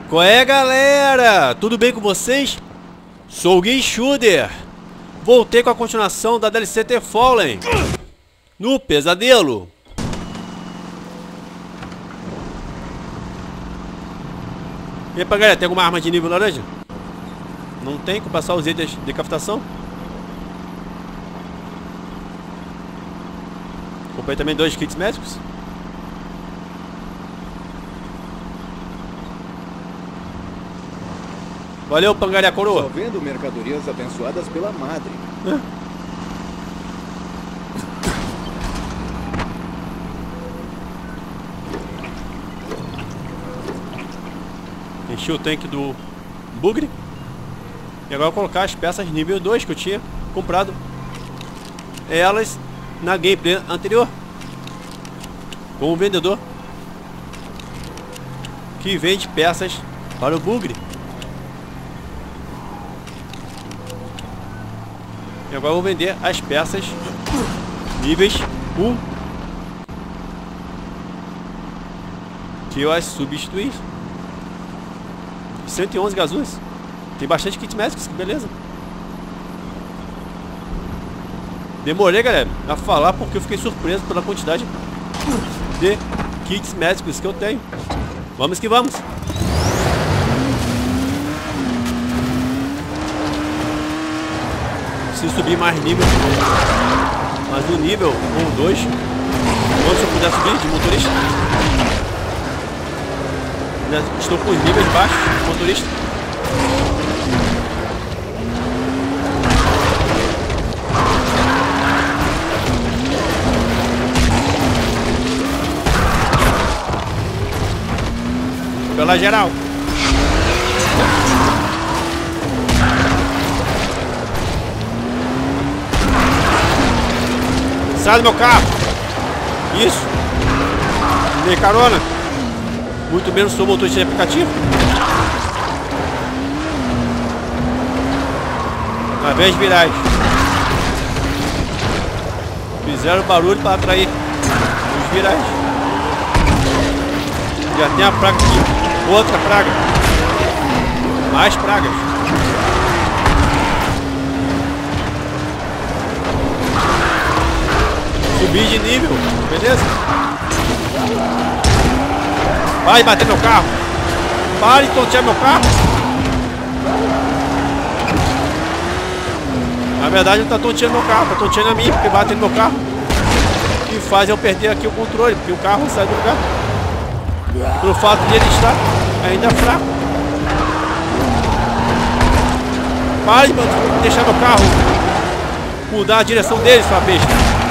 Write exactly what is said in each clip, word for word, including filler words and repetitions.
Qual é, galera? Tudo bem com vocês? Sou o Guinchuder. Voltei com a continuação da D L C The Fallen no Pesadelo. E aí, galera, tem alguma arma de nível laranja? Não tem? Com passar os itens de decapitação? Comprei também dois kits médicos. Valeu, Pangaria Coroa. Só vendo mercadorias abençoadas pela madre. Hã? Enchi o tanque do bugre. E agora eu vou colocar as peças nível dois que eu tinha comprado elas na gameplay anterior com o vendedor que vende peças para o bugre. E agora eu vou vender as peças níveis um que eu as substituí. cento e onze gazuas. Tem bastante kit médicos, que beleza. Demorei, galera, a falar porque eu fiquei surpreso pela quantidade de kits médicos que eu tenho. Vamos que vamos. Preciso subir mais nível. Mas no nível um ou dois, ou se eu puder subir de motorista. Estou com os níveis baixos de motorista. Pela geral. Sai do meu carro. Isso. Dei carona. Muito menos sou motorista de aplicativo. Na vez de virais. Fizeram barulho para atrair os virais. Já tem a praga aqui. Outra praga. Mais pragas. Subir de nível, beleza? Vai bater meu carro. Pare de tontear meu carro. Na verdade não tá tonteando meu carro, tá tonteando a mim, porque bate no meu carro e faz eu perder aqui o controle, porque o carro sai do lugar. Pelo fato de ele estar ainda fraco. Pare de deixar meu carro mudar a direção dele, sua besta.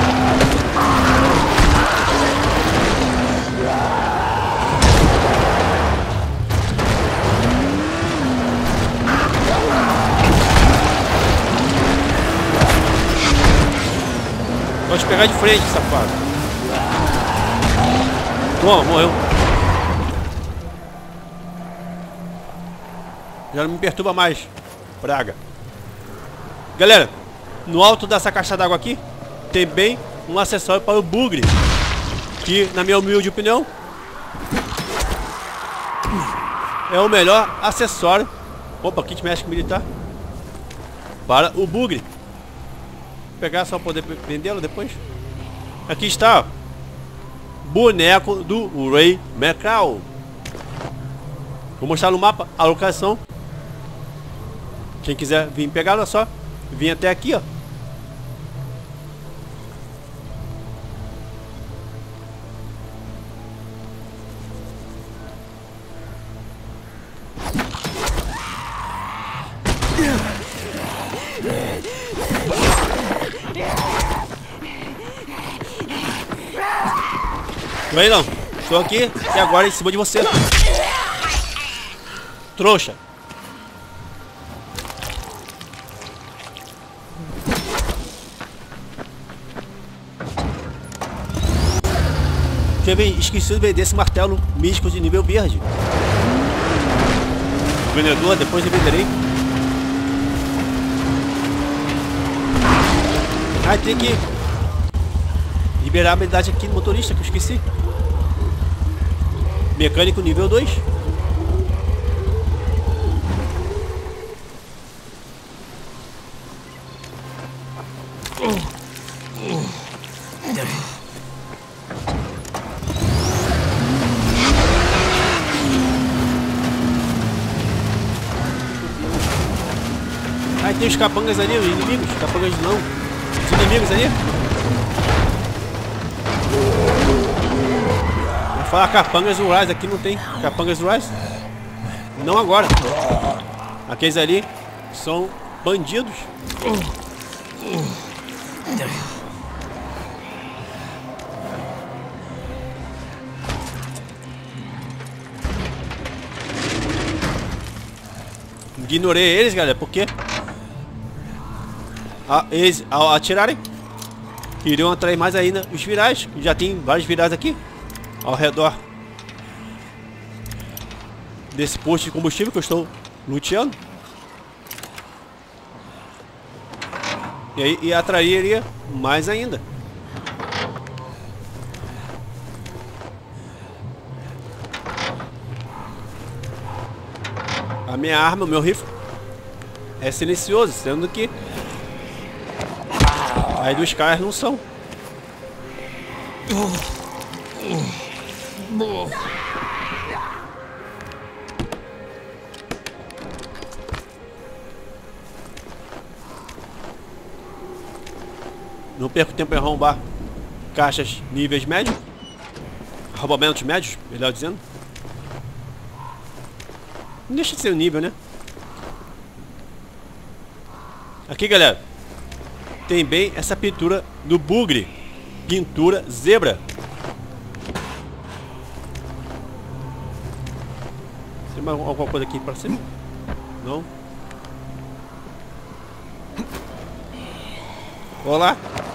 Pode pegar de frente, safado. Bom, morreu. Já não me perturba mais. Praga. Galera, no alto dessa caixa d'água aqui tem bem um acessório para o bugre, que, na minha humilde opinião, é o melhor acessório. Opa, kit médico militar para o bugre. Vou pegar só poder vendê-lo depois. Aqui está, ó, boneco do Ray McCall. Vou mostrar no mapa a locação. Quem quiser vir pegá-lo é só vir até aqui, ó. Vem não, estou aqui e agora em cima de você, trouxa. Esqueci de vender esse martelo místico de nível verde. O vendedor, depois eu venderei. Ah, tem que liberar a habilidade aqui do motorista, que eu esqueci. Mecânico nível dois. tem os capangas ali, os inimigos. Capangas não. Os inimigos ali. Vou falar capangas do Rise. Aqui não tem capangas do Rise. Não agora. Aqueles ali são bandidos. Ignorei eles, galera, porque a, eles, ao atirarem, iriam atrair mais ainda os virais. Já tem vários virais aqui ao redor desse posto de combustível que eu estou luteando. E aí e atrairia mais ainda. A minha arma, o meu rifle é silencioso, sendo que aí dos caras não são. Não perco tempo em arrombar caixas níveis médios, arrombamentos médios, melhor dizendo. Não deixa de ser o nível, né? Aqui, galera, tem bem essa pintura do bugre. Pintura zebra. Tem mais alguma coisa aqui pra cima? Não. Olá.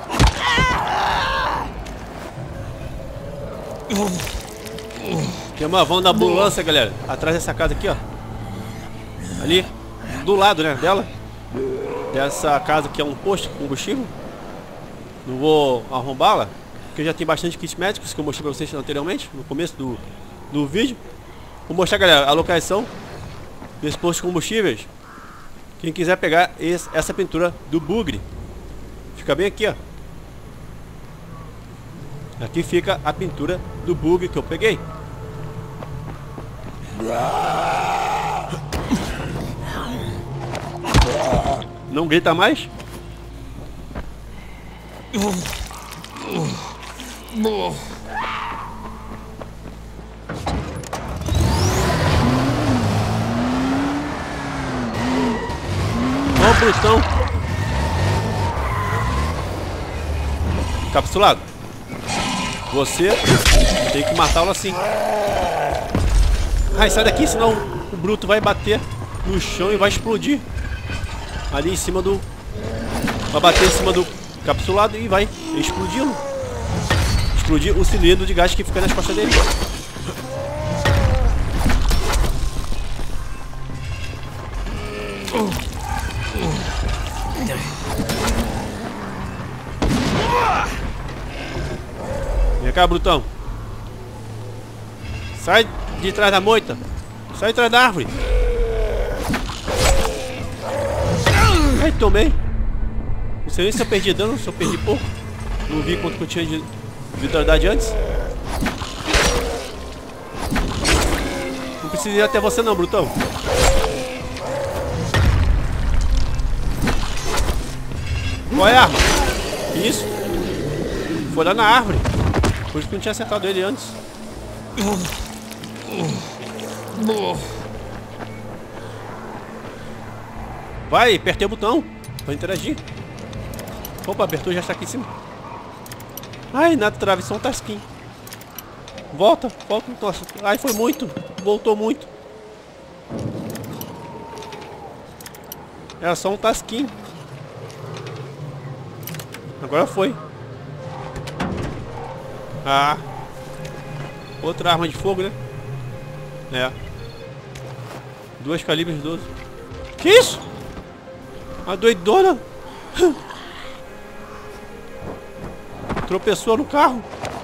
Tem uma van da ambulância, galera, atrás dessa casa aqui, ó. Ali, do lado, né, dela. Dessa casa que é um posto de combustível. Não vou arrombá-la, porque já tem bastante kits médicos que eu mostrei pra vocês anteriormente, no começo do, do vídeo. Vou mostrar, galera, a localização desse posto de combustíveis. Quem quiser pegar esse, essa pintura do bugre, fica bem aqui, ó. Aqui fica a pintura do bugre que eu peguei. Não grita mais? Ó, brutão. Capsulado. Você tem que matá-lo assim. Ai, sai daqui, senão o bruto vai bater no chão e vai explodir. Ali em cima do... Vai bater em cima do capsulado e vai explodi-lo. Explodir o cilindro de gás que fica nas costas dele. Vem cá, brutão. Sai de trás da moita. Sai de trás da árvore. Ai, tomei. Não sei nem se eu perdi dano, se eu perdi pouco. Não vi quanto que eu tinha de vitalidade antes. Não precisa ir até você não, brutão. Qual é a arma? Isso. Foi lá na árvore. Por isso que eu não tinha acertado ele antes. Vai, apertei o botão pra interagir. Opa, apertou, já está aqui em cima. Ai, na travessão tá skin. Volta, volta. Nossa. Ai, foi muito. Voltou muito. Era só um tasquinho. Agora foi. Ah. Outra arma de fogo, né? É. Duas calibres doze. Que isso? A doidona. Tropeçou no carro.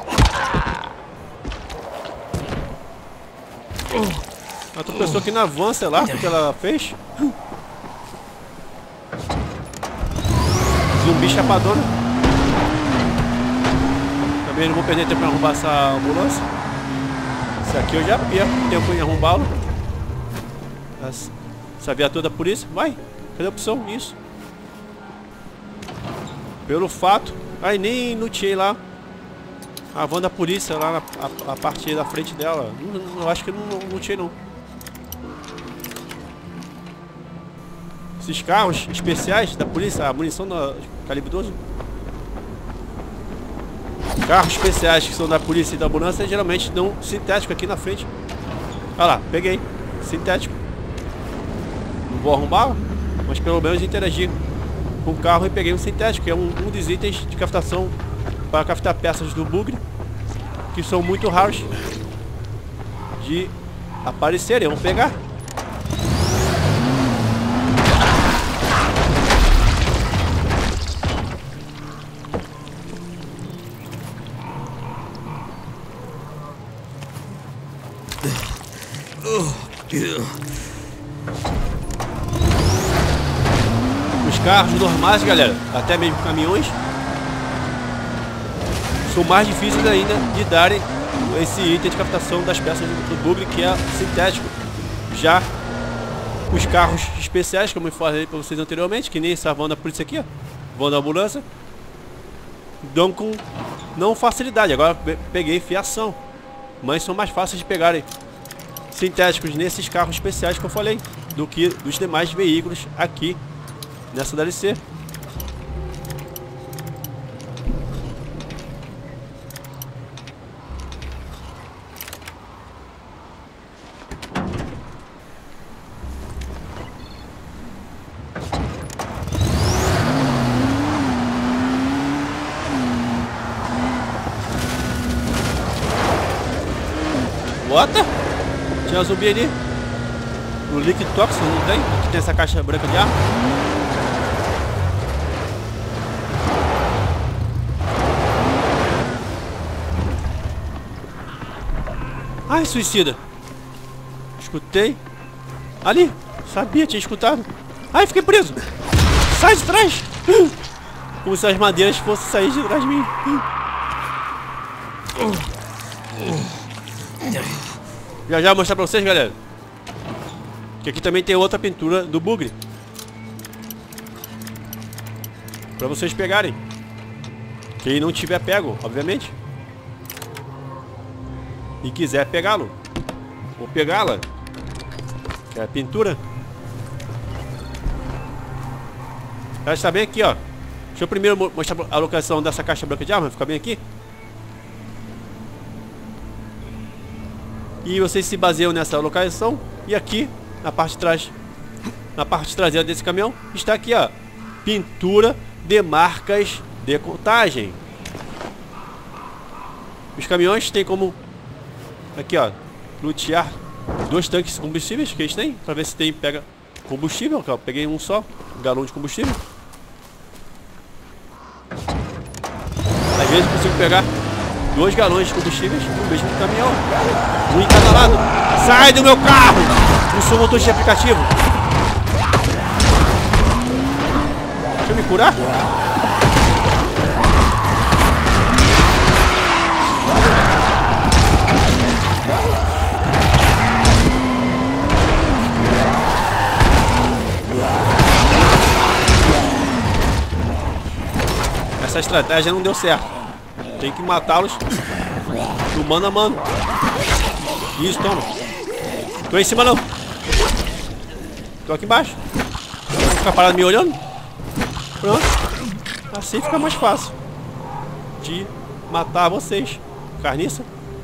Ela tropeçou aqui na van, sei lá o que ela fez. Zumbi chapadona. Também não vou perder tempo em arrombar essa ambulância. Esse aqui eu já perco tempo em arrombá-lo. Essa viatura da polícia. Vai. Cadê a opção? Isso. Pelo fato... Aí nem lutei lá. A van da polícia lá na a, a parte da frente dela. Não, eu acho que não, não lutei não. Esses carros especiais da polícia, a munição da calibre doze. Carros especiais que são da polícia e da ambulância geralmente dão sintético aqui na frente. Olha lá, peguei. Sintético. Não vou arrombar, mas pelo menos interagir com o carro e peguei um sintético, que é um, um dos itens de captação para captar peças do bugre, que são muito raros de aparecerem. Vamos pegar. Os carros normais, galera, até mesmo caminhões, são mais difíceis ainda de darem esse item de captação das peças do, do bugre, que é sintético. Já os carros especiais, como eu falei para vocês anteriormente, que nem essa van da polícia aqui, ó, van da ambulância, dão com não facilidade. Agora peguei fiação, mas são mais fáceis de pegarem sintéticos nesses carros especiais que eu falei do que dos demais veículos aqui nessa D L C. Bota! Tinha zumbi ali. No líquido tóxico, não tem? Aqui tem essa caixa branca de ar. Ai, suicida. Escutei. Ali. Sabia, tinha escutado. Ai, fiquei preso. Sai de trás. Como se as madeiras fossem sair de trás de mim. Já já vou mostrar pra vocês, galera, que aqui também tem outra pintura do bugre pra vocês pegarem. Quem não tiver pego, obviamente, e quiser pegá-lo ou pegá-la, que é a pintura. Ela está bem aqui, ó. Deixa eu primeiro mostrar a localização dessa caixa branca de arma. Fica bem aqui. E vocês se baseiam nessa localização. E aqui, na parte de trás, na parte traseira desse caminhão, está aqui, ó, pintura de marcas de contagem. Os caminhões têm como, aqui, ó, lutear dois tanques combustíveis que eles têm, para ver se tem, pega combustível. Ó, peguei um só, um galão de combustível. Às vezes eu consigo pegar dois galões de combustíveis no mesmo caminhão, um em cada lado. Sai do meu carro! Eu sou motorista de aplicativo. Deixa eu me curar. Essa estratégia não deu certo. Tem que matá-los do mano a mano. Isso, toma. Tô em cima não. Tô aqui embaixo. Vou ficar parado me olhando. Pronto. Assim fica mais fácil de matar vocês. Carniça.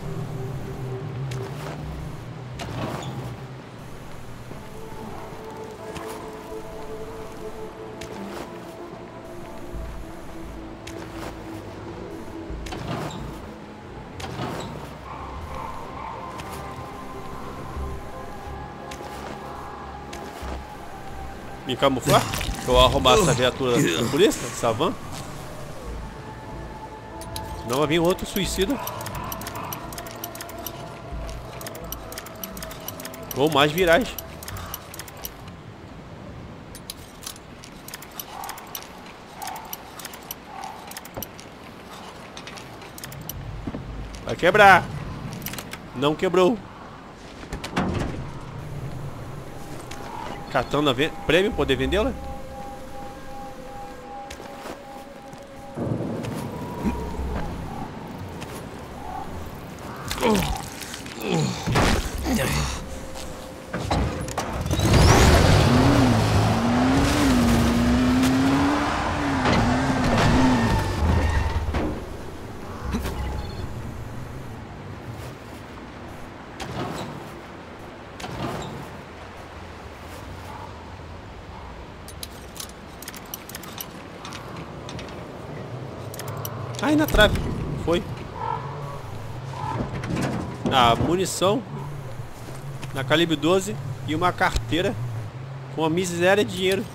Me camuflar? Eu vou arrumar essa viatura da polícia, essa van. Senão vai vir outro suicida. Ou mais virais. Vai quebrar. Não quebrou. Katana prêmio, poder vendê-la. Aí na trave. Foi. Ah, munição. Na calibre doze. E uma carteira. Com uma miséria de dinheiro.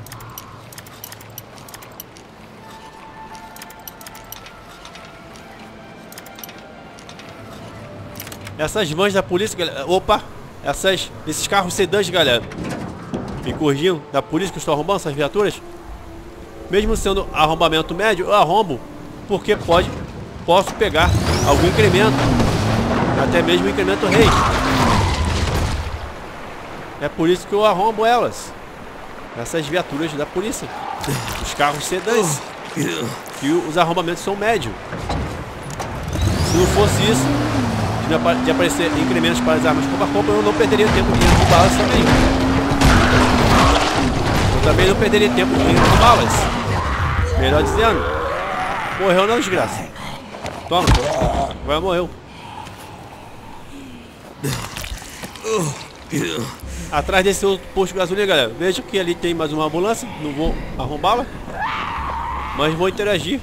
Essas vans da polícia, galera. Opa! Essas, esses carros sedãs, galera. Me corrigiam. Da polícia que eu estou arrombando essas viaturas. Mesmo sendo arrombamento médio, eu arrombo. Porque pode, posso pegar algum incremento, até mesmo incremento rei. É por isso que eu arrombo elas, essas viaturas da polícia, os carros sedãs, que os arrombamentos são médios. Se não fosse isso, de aparecer incrementos para as armas roupa-roupa, eu não perderia tempo em balas também. Eu também não perderia tempo em balas. Melhor dizendo. Morreu não, desgraça. Toma. Agora morreu. Atrás desse outro posto de gasolina, galera. Veja que ali tem mais uma ambulância. Não vou arrombá-la, mas vou interagir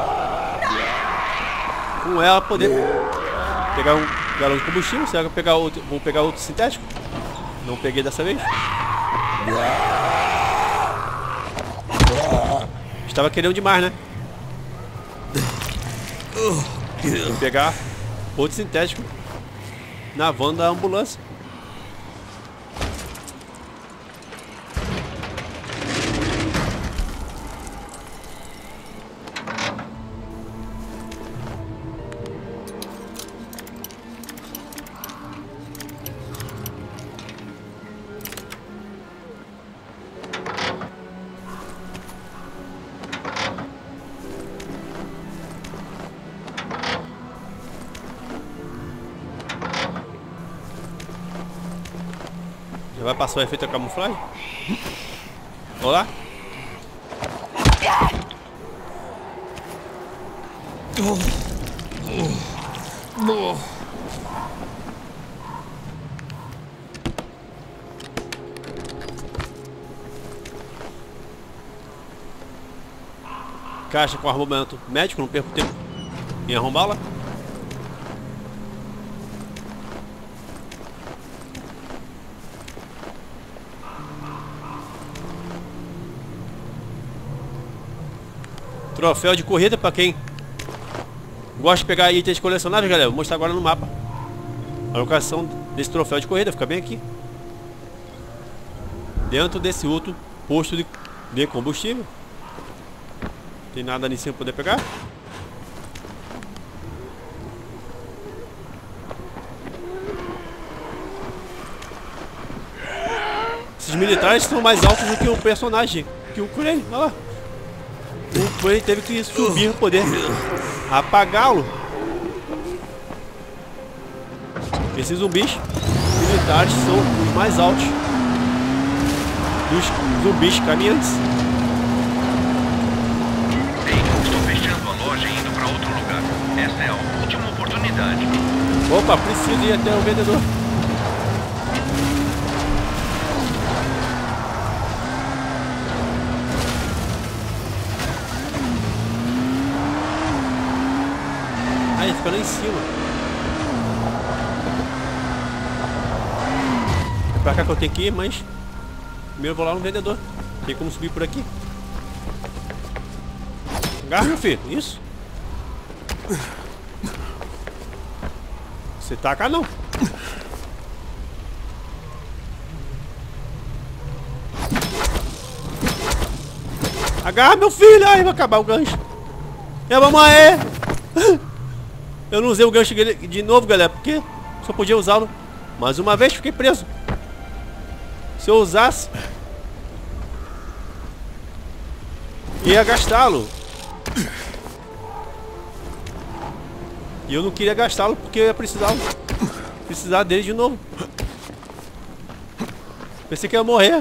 com ela, poder pegar um galão de combustível. Será que eu pegar outro? Vou pegar outro sintético? Não peguei dessa vez. Estava querendo demais, né? Vou pegar outro sintético na van da ambulância. Já vai passar o efeito da camuflagem? Olá? Caixa com armamento médico, não perco tempo em arrombá-la. Troféu de corrida para quem gosta de pegar itens colecionáveis, galera. Vou mostrar agora no mapa a locação desse troféu de corrida. Fica bem aqui, dentro desse outro posto de, de combustível. Tem nada ali em cima para poder pegar. Esses militares são mais altos do que o personagem, que o Crane. Olha lá. O Crane teve que subir para poder apagá-lo. Esses zumbis militares são os mais altos dos zumbis caminhantes. Ei, estou fechando a loja e indo para outro lugar. Essa é a última oportunidade. Opa, preciso ir até o vendedor. Aí, fica lá em cima. É pra cá que eu tenho que ir, mas primeiro eu vou lá no vendedor. Tem como subir por aqui. Agarra, meu filho. Isso. Você taca não. Agarra, meu filho. Ai, vai acabar o gancho. É, mamãe. Eu não usei o gancho de novo, galera, porque só podia usá-lo mais uma vez. Fiquei preso. Se eu usasse, ia gastá-lo. E eu não queria gastá-lo porque eu ia precisar, precisar dele de novo. Pensei que ia morrer.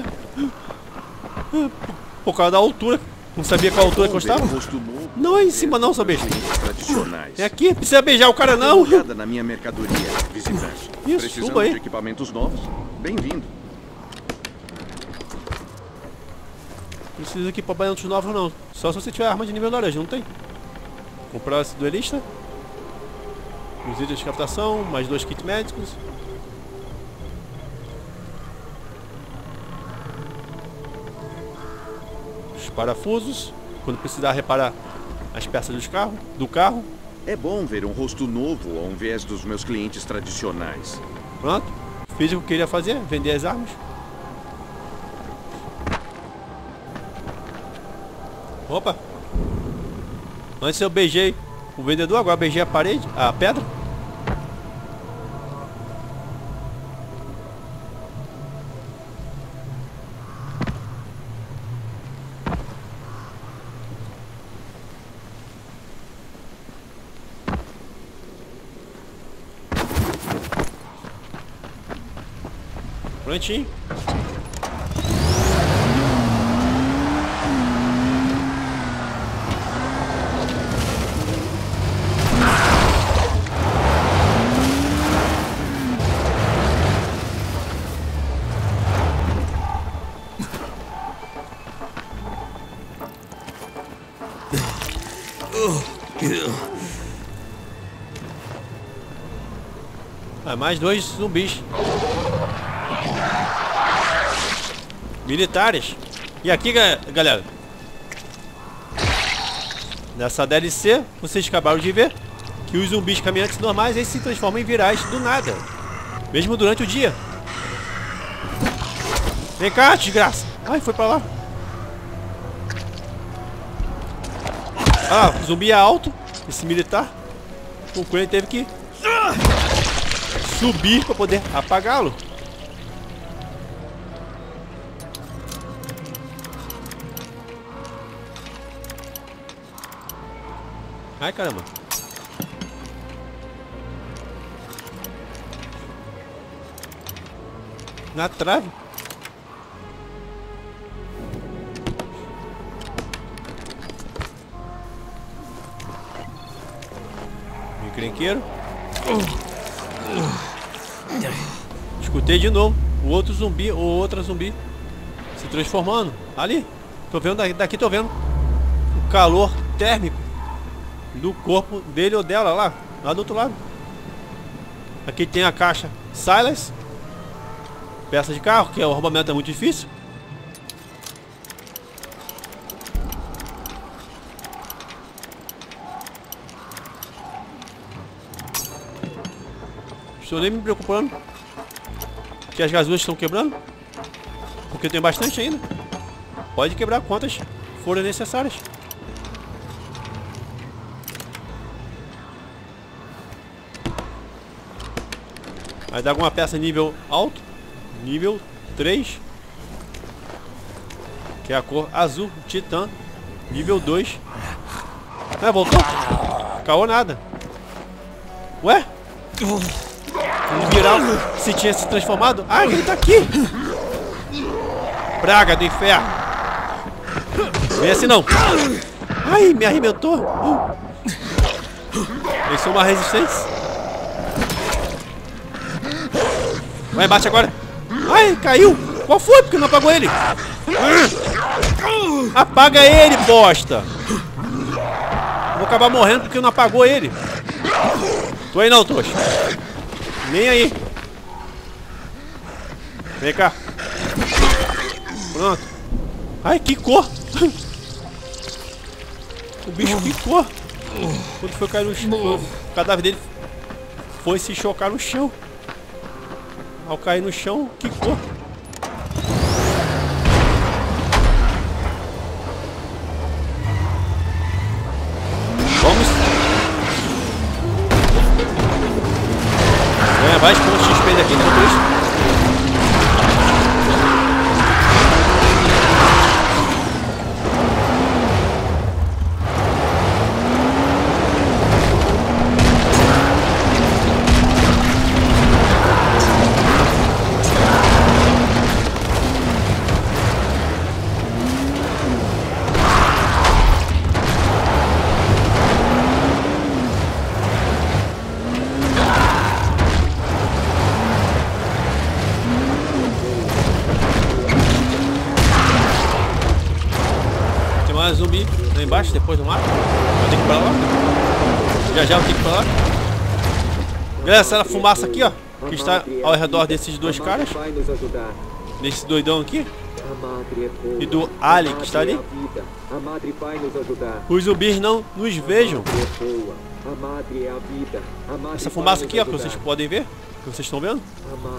Por causa da altura. Não sabia qual altura que eu estava. Não é em cima não, seu beijo. É aqui, precisa beijar o cara não. Na minha mercadoria, visitante. Isso, suba aí. De equipamentos novos? Bem-vindo. Precisa de equipamentos novos não. Só se você tiver arma de nível laranja, não tem. Comprar esse duelista. Os itens de captação, mais dois kits médicos. Os parafusos, quando precisar reparar as peças dos carro, do carro. É bom ver um rosto novo ao invés dos meus clientes tradicionais. Pronto. Fiz o que eu queria fazer, vender as armas. Opa! Antes eu beijei o vendedor, agora eu beijei a parede, a pedra. Prontinho. Ah, mais dois zumbis militares. E aqui, galera, nessa D L C, vocês acabaram de ver que os zumbis caminhantes normais eles se transformam em virais do nada, mesmo durante o dia. Vem cá, desgraça. Ai, foi pra lá. Ah, o zumbi é alto. Esse militar, o Crane teve que subir para poder apagá-lo. Ai, caramba. Na trave. Encrenqueiro. Escutei de novo o outro zumbi ou outra zumbi se transformando. Ali, tô vendo daqui, tô vendo o calor térmico do corpo dele ou dela lá, lá do outro lado. Aqui tem a caixa Silas, peça de carro, que o armamento é muito difícil. Estou nem me preocupando que as gasolhas estão quebrando, porque tem bastante ainda. Pode quebrar quantas forem necessárias. Vai dar alguma peça nível alto, nível três, que é a cor azul, titã, nível dois. Ah, voltou? Caô nada. Ué? Viral se tinha se transformado. Ah, ele tá aqui. Praga do inferno. Vem assim não. Ai, me arrebentou. Eles são uma resistência. Vai, bate agora. Ai, caiu. Qual foi? Porque não apagou ele? Apaga ele, bosta. Vou acabar morrendo porque não apagou ele. Tô aí não, trouxa. Nem aí. Vem cá. Pronto. Ai, que cor. O bicho quicou. Quando foi cair no chão, o cadáver dele foi se chocar no chão. Ao cair no chão, quicou. Vamos. Ganha mais pontos de X P daqui enquanto isso. embaixo, depois do mato. Eu tenho que ir pra lá. Já já eu tenho que ir pra lá. Galera, essa fumaça aqui, ó, que está ao redor desses dois caras. Desse doidão aqui. E do Ali que está ali. Os zumbis não nos vejam. Essa fumaça aqui, ó, que vocês podem ver. Que vocês estão vendo.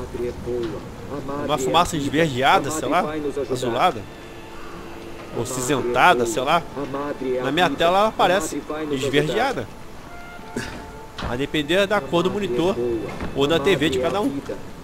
Uma fumaça esverdeada, sei lá. Azulada. Ou cinzentada, sei lá. Na minha tela ela aparece esverdeada. A depender da cor do monitor ou da T V de cada um.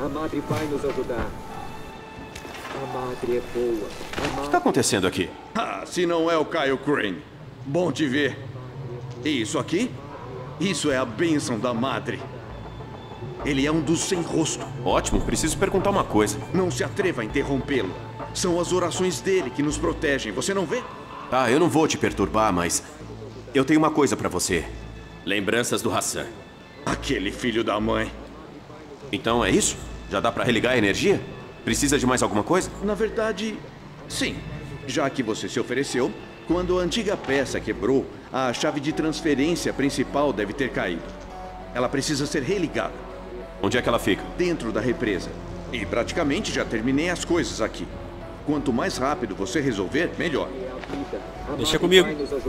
O que está acontecendo aqui? Ah, se não é o Kyle Crane. Bom te ver. E isso aqui? Isso é a bênção da Madre. Ele é um dos sem rosto. Ótimo, preciso perguntar uma coisa. Não se atreva a interrompê-lo. São as orações dele que nos protegem, você não vê? Tá, eu não vou te perturbar, mas... eu tenho uma coisa pra você. Lembranças do Hassan. Aquele filho da mãe. Então é isso? Já dá pra religar a energia? Precisa de mais alguma coisa? Na verdade, sim. Já que você se ofereceu, quando a antiga peça quebrou, a chave de transferência principal deve ter caído. Ela precisa ser religada. Onde é que ela fica? Dentro da represa. E praticamente já terminei as coisas aqui. Quanto mais rápido você resolver, melhor. Deixa comigo.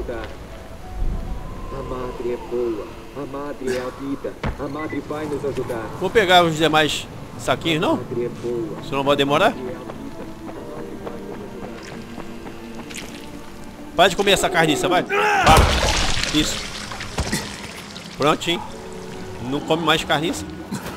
A Madre é boa. A Madre é a vida. A Madre vai nos ajudar. Vou pegar os demais saquinhos, não? Isso não vai demorar? Para de comer essa carniça, vai. Para. Isso. Prontinho. Não come mais carniça.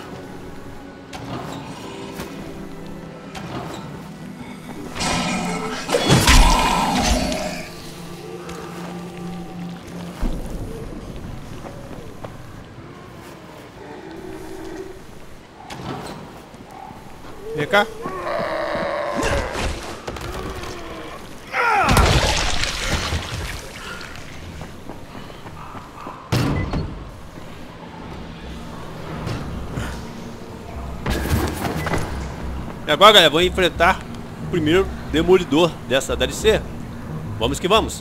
Vem cá. E agora, galera, vou enfrentar o primeiro demolidor dessa D L C. Vamos que vamos.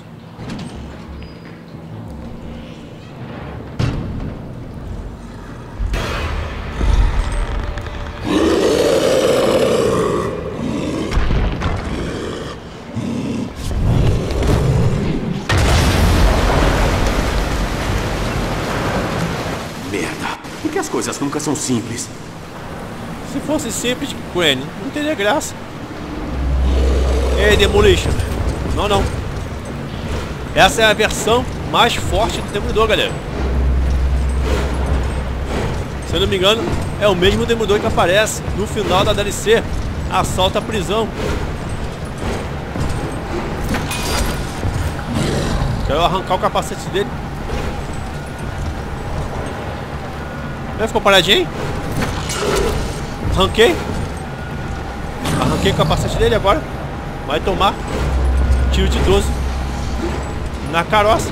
Por que as coisas nunca são simples? Se fosse simples, Crane, não teria graça. Ei, Demolition. Não, não. Essa é a versão mais forte do Demolidor, galera. Se eu não me engano, é o mesmo Demolidor que aparece no final da D L C. Assalto à prisão. Quero arrancar o capacete dele. Ele ficou paradinho, hein? Arranquei. Arranquei o capacete dele agora. Vai tomar tiro de doze na caroça.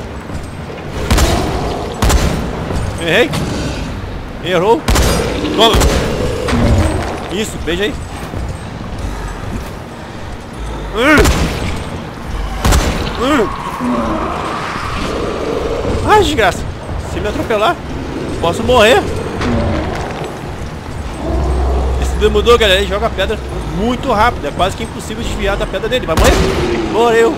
Errei. Errou. Toma. Isso, beija aí. Ai, desgraça. Se me atropelar, posso morrer. Esse Demolidor, galera, ele joga pedra muito rápido. É quase que impossível desviar da pedra dele. Vai morrer? Morreu.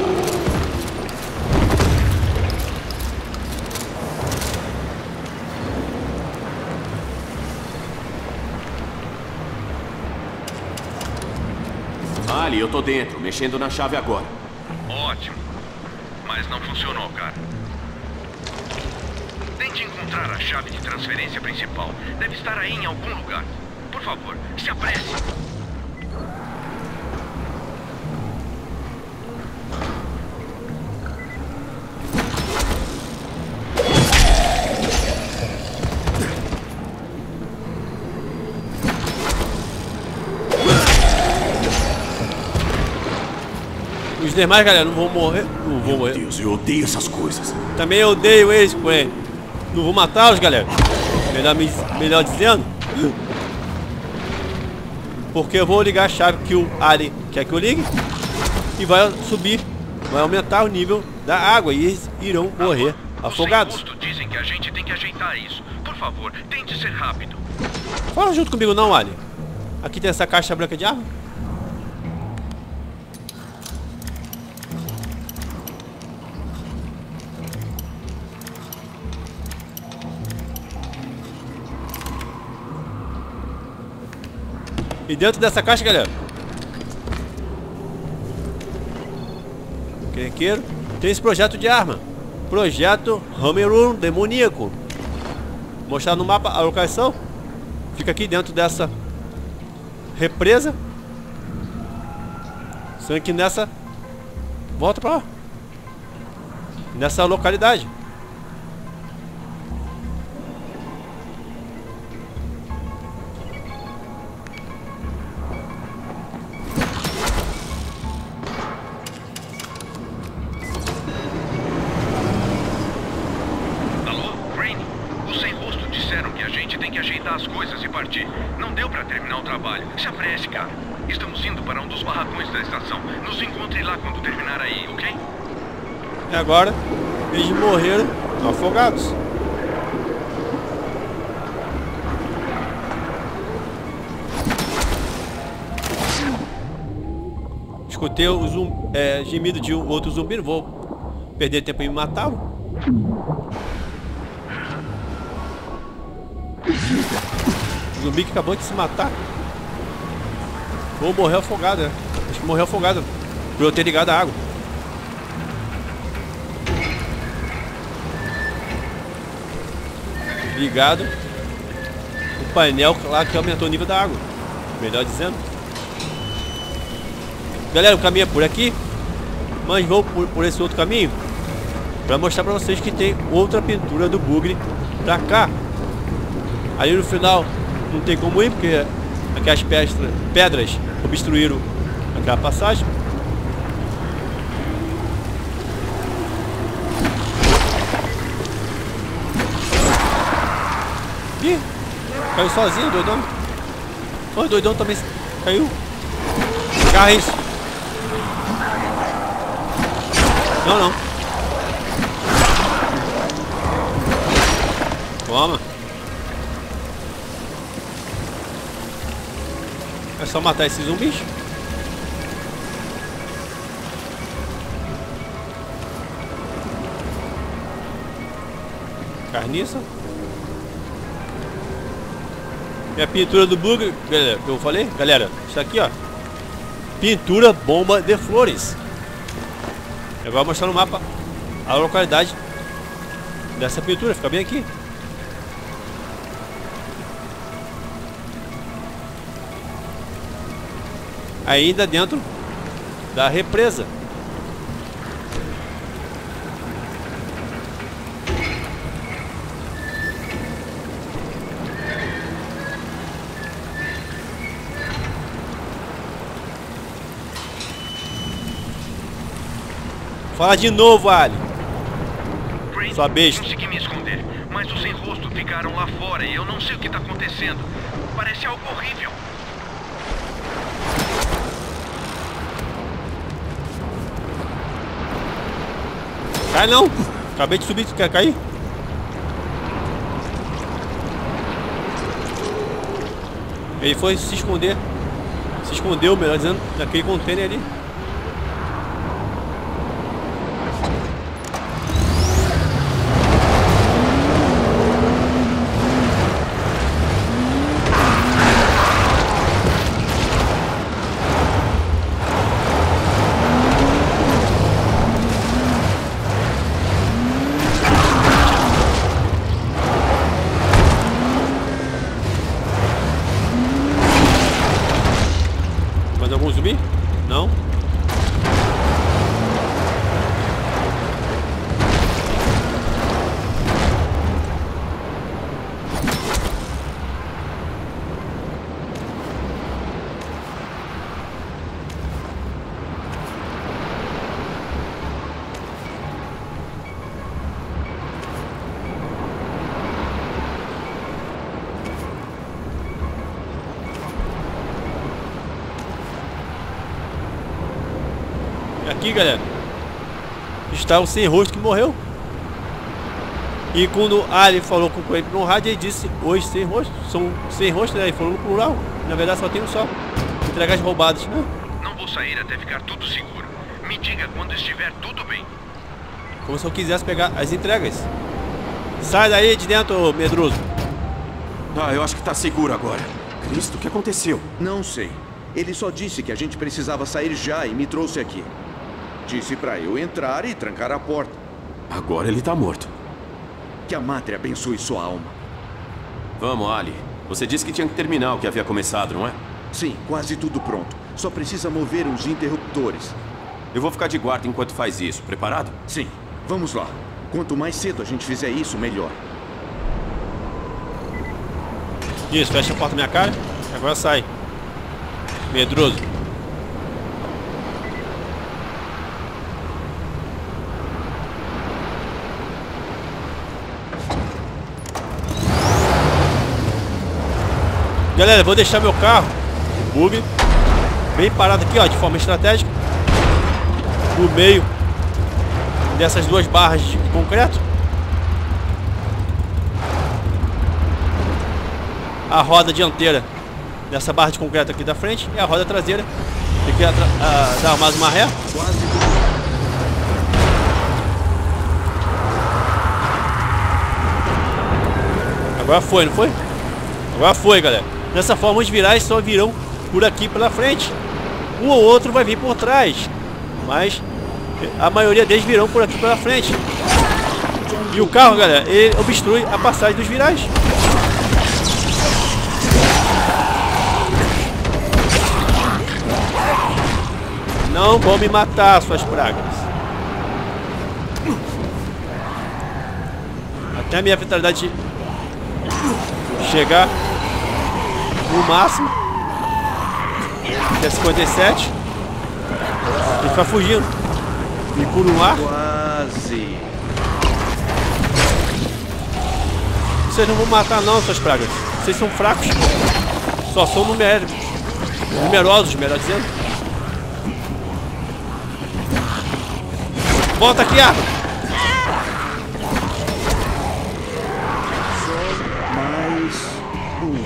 Ali, eu tô dentro, mexendo na chave agora. Ótimo. Mas não funcionou, cara. Tente encontrar a chave de transferência principal. Deve estar aí em algum lugar. Por favor, se apresse. Os demais, galera, não vão morrer. Não vou morrer. Meu Deus, eu odeio essas coisas. Também odeio eles, Crane. Não vou matá-los, galera. Melhor, melhor dizendo. Porque eu vou ligar a chave que o Ali quer que eu ligue. E vai subir vai aumentar o nível da água e eles irão morrer afogados. Os sem rosto dizem que a gente tem que ajeitar isso. Por favor, tente ser rápido. Fala junto comigo não, Ali. Aqui tem essa caixa branca de arma. E dentro dessa caixa, galera, crenqueiro, tem esse projeto de arma. Projeto Hammerun demoníaco. Vou mostrar no mapa a localização. Fica aqui dentro dessa represa. Sendo que nessa... Volta pra lá. Nessa localidade. As coisas e partir. Não deu pra terminar o trabalho. Se apresse, cara. Estamos indo para um dos barracões da estação. Nos encontre lá quando terminar aí, ok? E agora, eles morreram afogados. Escutei o zum, é, gemido de um outro zumbi. Não vou perder tempo em matá-lo. O zumbi que acabou de se matar. Ou morreu afogado, né? Acho que morreu afogado por eu ter ligado a água. Ligado o painel lá que aumentou o nível da água. Melhor dizendo. Galera, o caminho é por aqui. Mas vou por, por esse outro caminho para mostrar para vocês que tem outra pintura do bugre pra cá. Aí no final não tem como ir, porque aquelas pedras, pedras obstruíram aquela passagem. Ih, caiu sozinho, doidão. O doidão também caiu. Carro isso. Não, não. Toma. É só matar esses zumbis. Carniça. E a pintura do bug, galera, que eu falei, galera, isso aqui, ó. Pintura bomba de flores. Eu vou mostrar no mapa a localidade dessa pintura, fica bem aqui. Ainda dentro da represa. Fala de novo, Ali. Sua besta. Consegui me esconder, mas os sem rosto ficaram lá fora e eu não sei o que está acontecendo. Parece algo horrível. Cai não! Acabei de subir, tu quer cair? Ele foi se esconder. Se escondeu, melhor dizendo, naquele container ali. Mais algum zumbi? Não? Aqui, galera, está o sem rosto que morreu. E quando Ali falou com ele no rádio, ele disse os sem rosto. São sem rosto, né? Ele falou no plural. Na verdade só tem um só. Entregas roubadas, né? Não vou sair até ficar tudo seguro. Me diga quando estiver tudo bem. Como se eu quisesse pegar as entregas. Sai daí de dentro, medroso. Ah, eu acho que tá seguro agora. Cristo, o que aconteceu? Não sei. Ele só disse que a gente precisava sair já e me trouxe aqui. Disse pra eu entrar e trancar a porta. Agora ele tá morto. Que a Mátria abençoe sua alma. Vamos, Ali. Você disse que tinha que terminar o que havia começado, não é? Sim, quase tudo pronto. Só precisa mover os interruptores. Eu vou ficar de guarda enquanto faz isso. Preparado? Sim, vamos lá. Quanto mais cedo a gente fizer isso, melhor. Isso, fecha a porta na minha cara. Agora sai. Medroso. Galera, vou deixar meu carro, o bug, bem parado aqui, ó, de forma estratégica, no meio dessas duas barras de concreto. A roda dianteira dessa barra de concreto aqui da frente e a roda traseira. Tem que uh, dar mais uma ré. Quase tudo. Agora foi, não foi? Agora foi, galera. Dessa forma os virais só virão por aqui pela frente. Um ou outro vai vir por trás, mas a maioria deles virão por aqui pela frente. E o carro, galera, ele obstrui a passagem dos virais. Não vão me matar, suas pragas. Até a minha vitalidade chegar no máximo, que é cinquenta e sete. Ele fica fugindo. Me cura no ar. Quase. Vocês não vão matar não, suas pragas. Vocês são fracos. Só são numéricos. Numerosos, melhor dizendo. Volta aqui, arma. Mais um.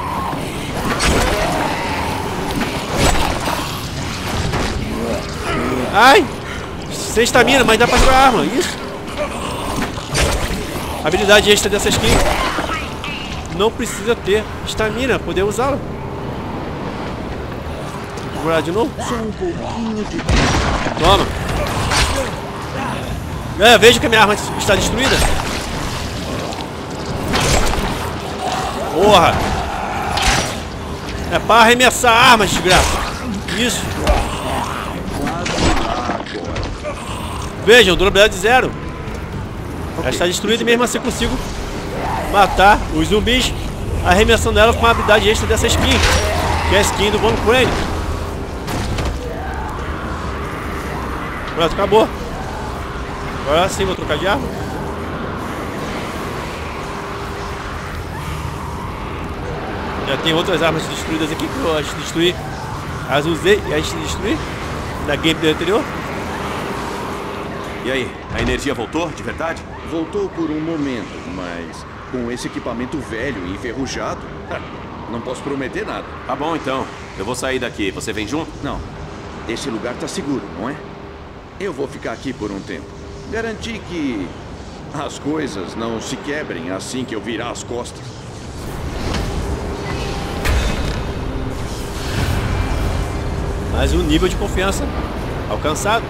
Ai! Sem estamina, mas dá pra jogar arma. Isso. Habilidade extra dessa skin. Não precisa ter estamina, poder usá-la. Vou jogar de novo. Só um pouquinho de... Toma. É, veja que a minha arma está destruída. Porra. É para arremessar armas, desgraça. Isso. Vejam, durabilidade zero. Ela está destruída e mesmo assim consigo matar os zumbis arremessando ela com a habilidade extra dessa skin, que é a skin do Von Crane. Pronto, acabou. Agora sim vou trocar de arma. Já tem outras armas destruídas aqui que eu acho que destruir. As usei e as destruí na gameplay anterior. E aí, a energia voltou de verdade? Voltou por um momento, mas com esse equipamento velho e enferrujado, não posso prometer nada. Tá bom então, eu vou sair daqui. Você vem junto? Não, esse lugar tá seguro, não é? Eu vou ficar aqui por um tempo. Garantir que as coisas não se quebrem assim que eu virar as costas. Mas o nível de confiança alcançado.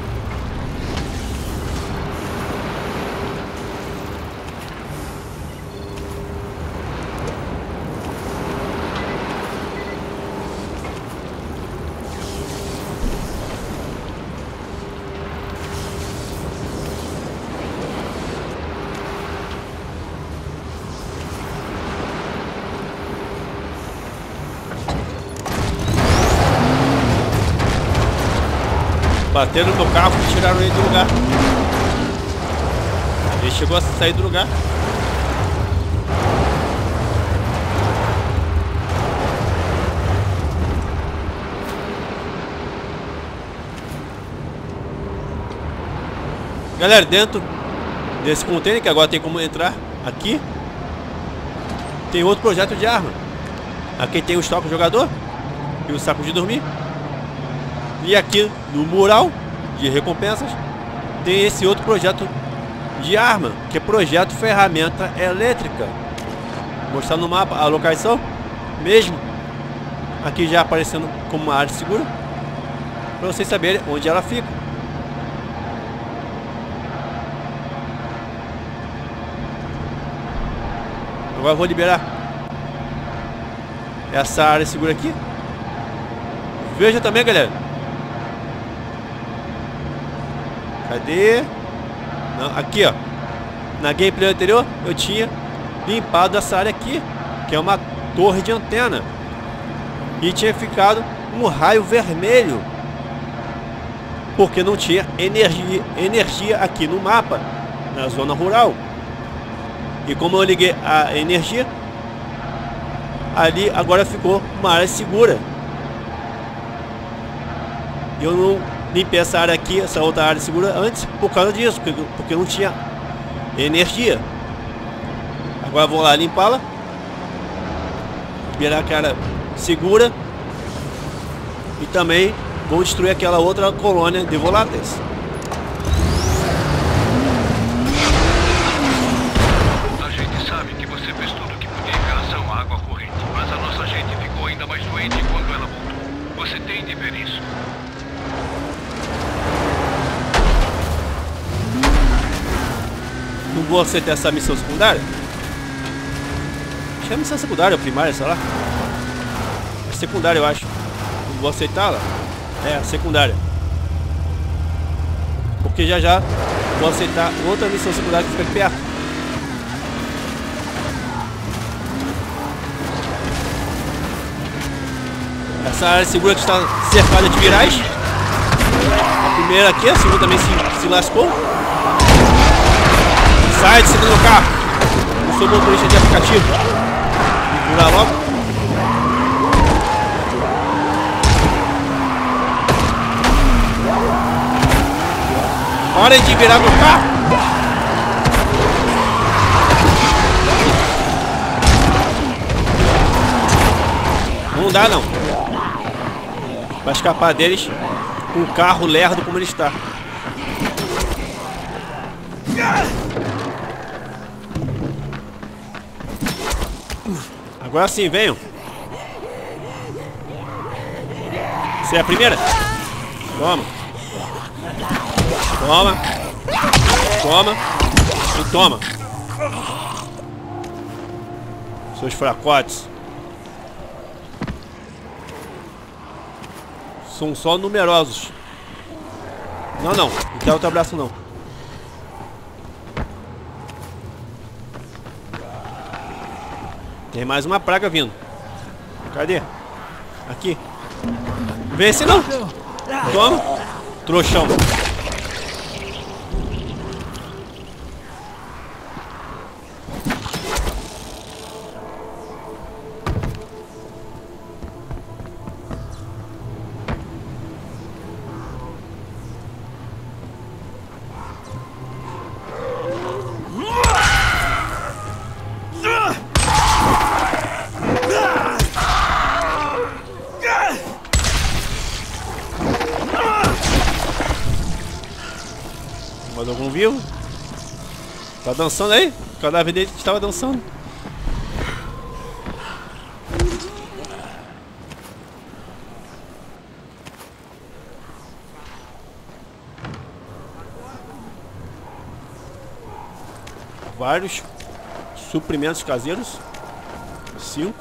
Bateram no meu carro e tiraram ele do lugar. Ele chegou a sair do lugar. Galera, dentro desse container, que agora tem como entrar aqui, tem outro projeto de arma. Aqui tem o estoque jogador e o saco de dormir. E aqui no mural de recompensas tem esse outro projeto de arma, que é projeto ferramenta elétrica. Vou mostrar no mapa a locação mesmo. Aqui já aparecendo como uma área segura, para vocês saberem onde ela fica. Agora eu vou liberar essa área segura aqui. Veja também, galera. Cadê? Não, aqui, ó. Na gameplay anterior eu tinha limpado essa área aqui, que é uma torre de antena, e tinha ficado um raio vermelho, porque não tinha energia, energia aqui no mapa, na zona rural. E como eu liguei a energia, ali agora ficou uma área segura. Eu não limpei essa área aqui, essa outra área segura antes por causa disso, porque, porque não tinha energia. Agora vou lá limpá-la, virar a cara segura, e também vou destruir aquela outra colônia de voláteis. A gente sabe que você fez tudo o que podia em relação à água corrente, mas a nossa gente ficou ainda mais doente quando ela voltou. Você tem de ver isso. Não vou aceitar essa missão secundária? Acho que é missão secundária ou primária, sei lá. É secundária, eu acho. Não vou aceitá-la. É, secundária. Porque já já vou aceitar outra missão secundária que fica aqui perto. Essa área segura que está cercada de virais. A primeira aqui, a segunda também se, se lascou. Sai de cima do meu carro. Eu sou motorista de aplicativo. Vou virar logo. Hora de virar meu carro. Não dá não. Vai escapar deles com o carro lerdo como ele está. Agora sim, venham. Você é a primeira? Toma. Toma. Toma. E toma. Seus fracotes. São só numerosos. Não, não. Não quero outro abraço, não. Tem mais uma praga vindo. Cadê? Aqui. Vem esse não. Toma. Trouxão. Mais algum vivo? Tá dançando aí? O cadáver dele estava dançando. Vários suprimentos caseiros. Cinco.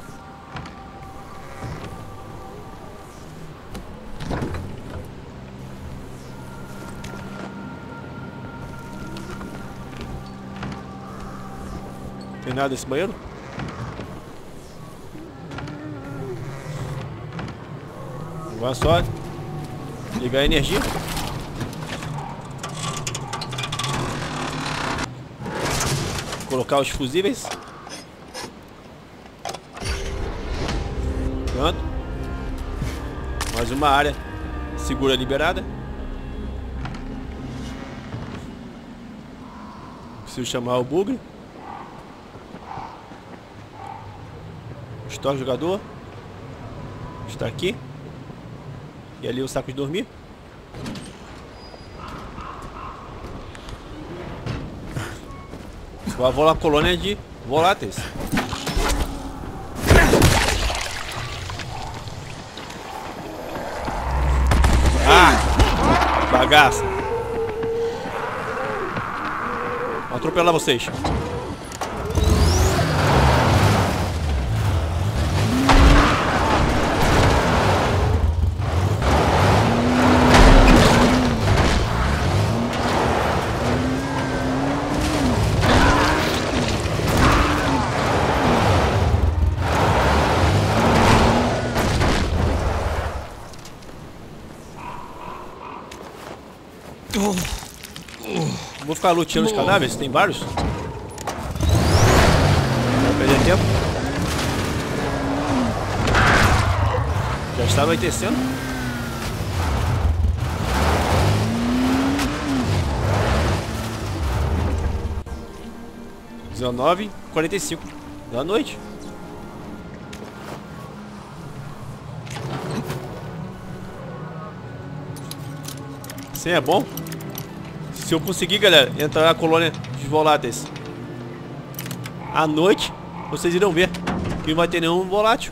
Tem nada nesse banheiro? Agora só ligar a energia. Colocar os fusíveis. Pronto. Mais uma área segura liberada. Preciso chamar o bugre. Store jogador. Está aqui. E ali o saco de dormir. Vou lá a colônia de voláteis. Ah! Bagaça. Vou atropelar vocês. Vou ficar luteando os cadáveres, tem vários. Não vou perder tempo. Já está anoitecendo. dezenove e quarenta e cinco da noite. Sim, é bom. Se eu conseguir, galera, entrar na colônia de voláteis à noite, vocês irão ver que não vai ter nenhum volátil.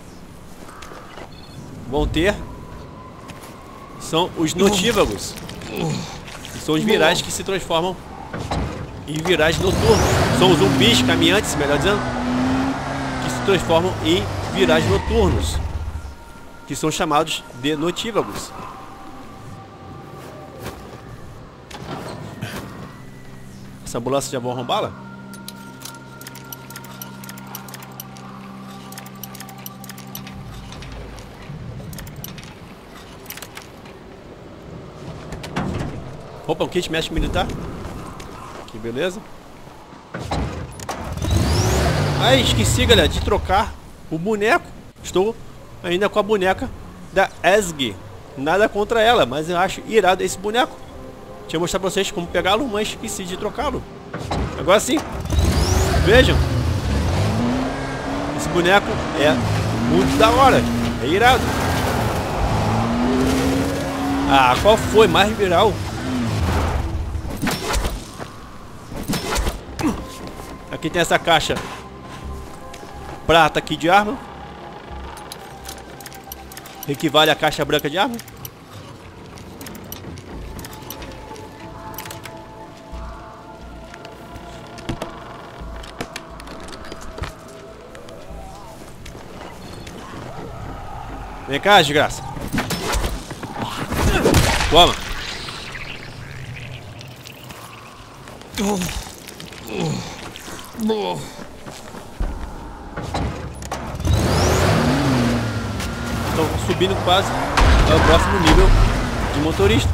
Vão ter são os notívagos, que são os virais que se transformam em virais noturnos. São os zumbis caminhantes, melhor dizendo, que se transformam em virais noturnos, que são chamados de notívagos. Essa ambulância já vão arrombá-la? Opa, um kit médico militar. Que beleza. Ah, esqueci, galera, de trocar o boneco. Estou ainda com a boneca da Esg. Nada contra ela, mas eu acho irado esse boneco. Tinha mostrado pra vocês como pegá-lo, mas esqueci de trocá-lo. Agora sim. Vejam. Esse boneco é muito da hora. É irado. Ah, qual foi? Mais viral. Aqui tem essa caixa prata aqui de arma. Equivale à caixa branca de arma. Vem cá, desgraça. Toma. Estão subindo quase ao próximo nível de motorista.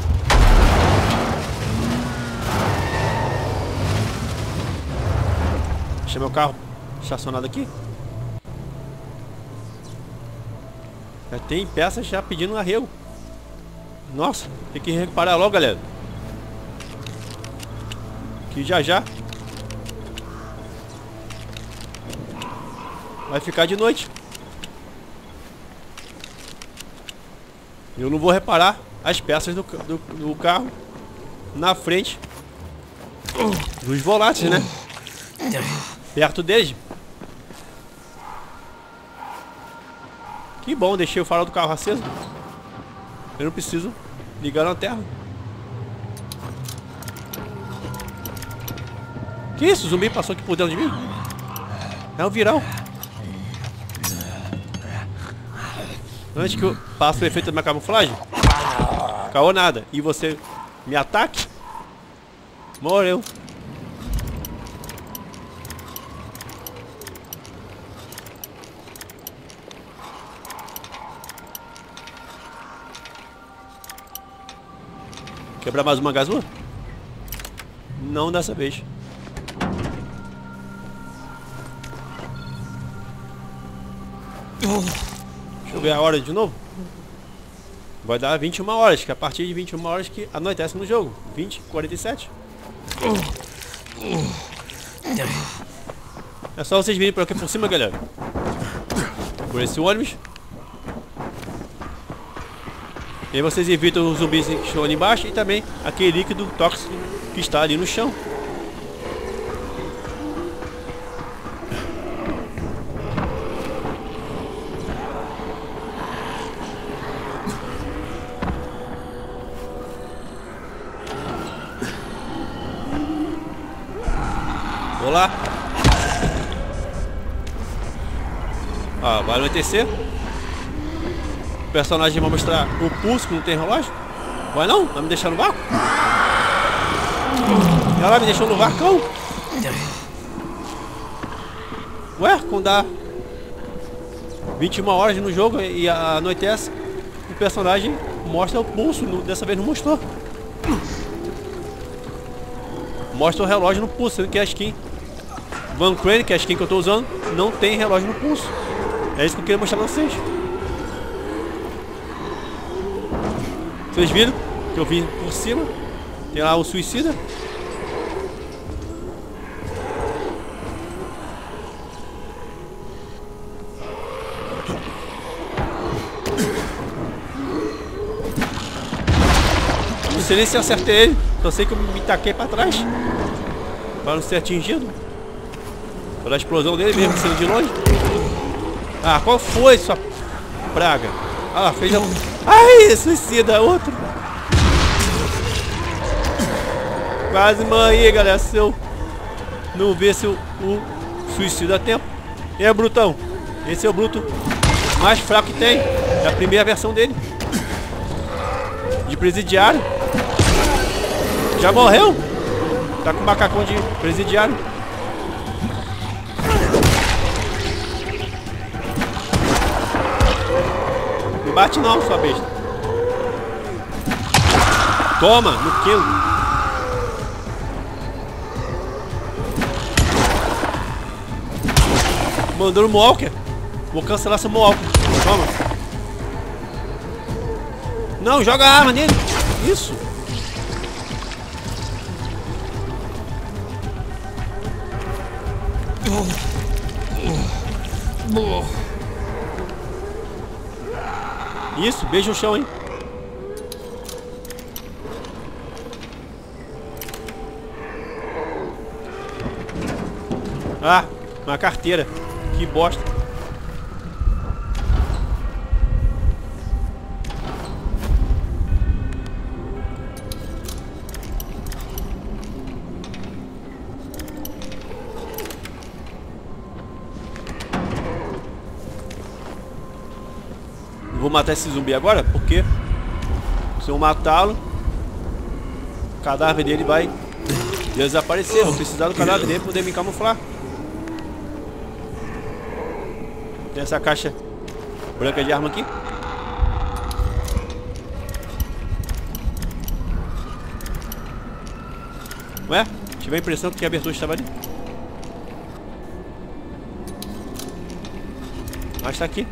Deixa meu carro estacionado aqui. Já tem peças já pedindo arrego. Nossa, tem que reparar logo, galera. Que já já vai ficar de noite. Eu não vou reparar as peças do, do, do carro na frente dos volantes, né? Perto deles. Que bom, deixei o farol do carro aceso. Eu não preciso ligar a lanterna. Que isso? O zumbi passou aqui por dentro de mim? É um viral. Antes que eu passe o efeito da minha camuflagem, caô nada. E você me ataque, morreu. Quebrar mais uma gasua? Não dessa vez. Deixa eu ver a hora de novo. Vai dar vinte e uma horas, que é a partir de vinte e uma horas que anoitece no jogo. vinte, quarenta e sete. É só vocês virem por aqui por cima, galera. Por esse ônibus. E aí vocês evitam os zumbis que estão ali embaixo e também aquele líquido tóxico que está ali no chão. Vou lá. Ó, vai anoitecer. O personagem vai mostrar o pulso que não tem relógio. Vai não? Vai me deixar no vácuo? Ela me deixou no vacão. Ué, quando dá vinte e uma horas no jogo e anoitece, o personagem mostra o pulso. Dessa vez não mostrou. Mostra o relógio no pulso, sendo que a skin Van Crane, que é a skin que eu tô usando, não tem relógio no pulso. É isso que eu queria mostrar pra vocês. Vocês viram que eu vim por cima. Tem lá o suicida. Não sei nem se eu acertei ele. Só sei que eu me taquei pra trás para não ser atingido pela explosão dele, mesmo sendo de longe. Ah, qual foi sua praga? Ah, fez a... Ai, suicida, outro. Quase morri, galera, se eu não visse o, o suicida a tempo. E é, Brutão? Esse é o Bruto mais fraco que tem. É a primeira versão dele. De presidiário. Já morreu? Tá com macacão de presidiário. Não bate não, sua besta. Toma, no quilo. Mandou no Walker. Vou cancelar essa Walker. Toma. Não, joga a arma nele. Isso. Isso, beijo no chão, hein? Ah, uma carteira. Que bosta. Vou matar esse zumbi agora, porque se eu matá-lo, o cadáver dele vai desaparecer. Vou precisar do cadáver dele para poder me camuflar. Tem essa caixa branca de arma aqui. Ué? Tive a impressão que a abertura estava ali. Mas está aqui.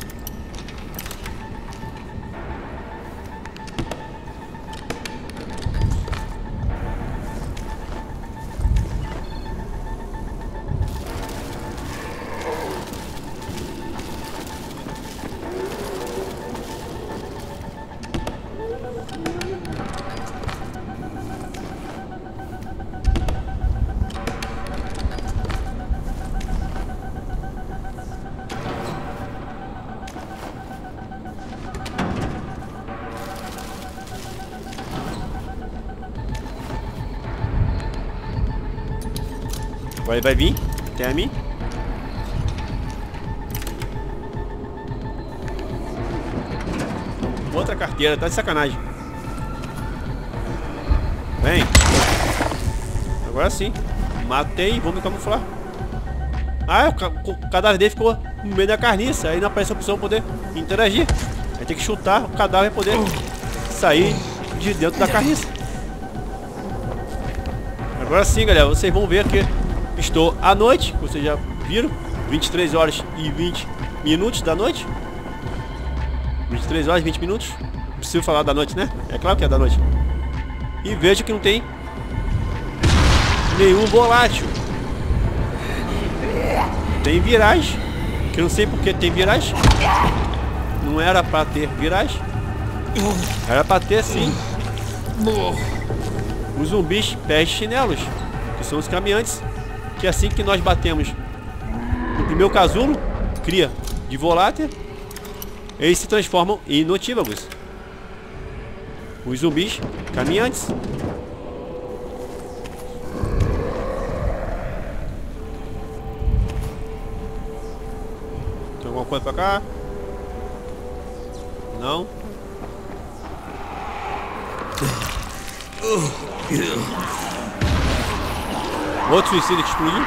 Agora ele vai vir até a mim. Outra carteira, tá de sacanagem. Vem. Agora sim. Matei e vou me camuflar. Ah, o, ca o cadáver dele ficou no meio da carniça. Aí não aparece a opção de poder interagir. Aí tem que chutar o cadáver e poder sair de dentro da carniça. Agora sim, galera, vocês vão ver que estou à noite, vocês já viram, vinte e três horas e vinte minutos da noite. vinte e três horas e vinte minutos. Não preciso falar da noite, né? É claro que é da noite. E vejo que não tem nenhum volátil. Tem virais, que eu não sei porque tem virais. Não era pra ter virais. Era pra ter sim. Os zumbis pés chinelos, que são os caminhantes, que assim que nós batemos o primeiro casulo, cria de volátil, eles se transformam em notívagos. Os zumbis caminhantes. Tem alguma coisa pra cá? Não. Outro suicida que explodiu.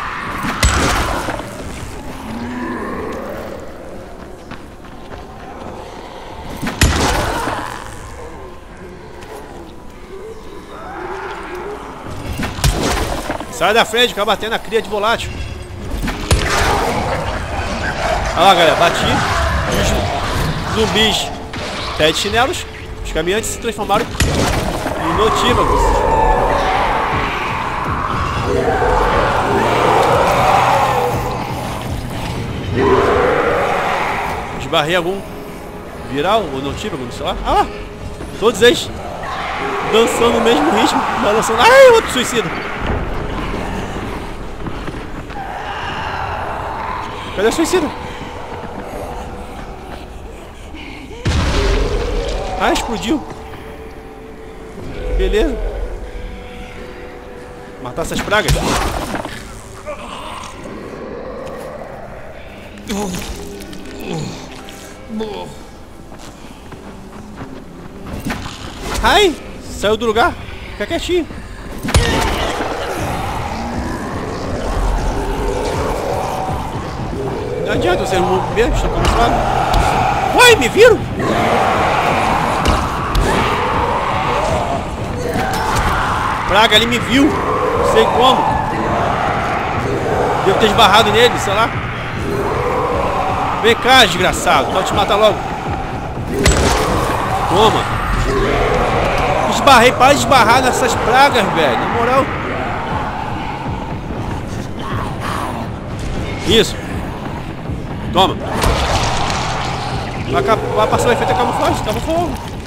Sai da frente, fica batendo a cria de volátil. Olha lá, galera, bati. Os zumbis pé de chinelos. Os caminhantes se transformaram em notívagos. Esbarrei algum viral ou notívago no celular. Ah lá! Todos eles dançando no mesmo ritmo, balançando. Ai, outro suicida! Cadê o suicida? Ah, explodiu. Beleza. Matar essas pragas. Ai, saiu do lugar. Fica quietinho. Não adianta você não ver, está camuflado. Uai, me viram? Praga ali me viu. Não sei como. Devo ter esbarrado nele, sei lá. Vem cá, desgraçado. Pode te matar logo. Toma. Esbarrei, para de esbarrar nessas pragas, velho. Na moral. Isso. Toma. Vai, vai passar o efeito da camuflagem. Tava fogo.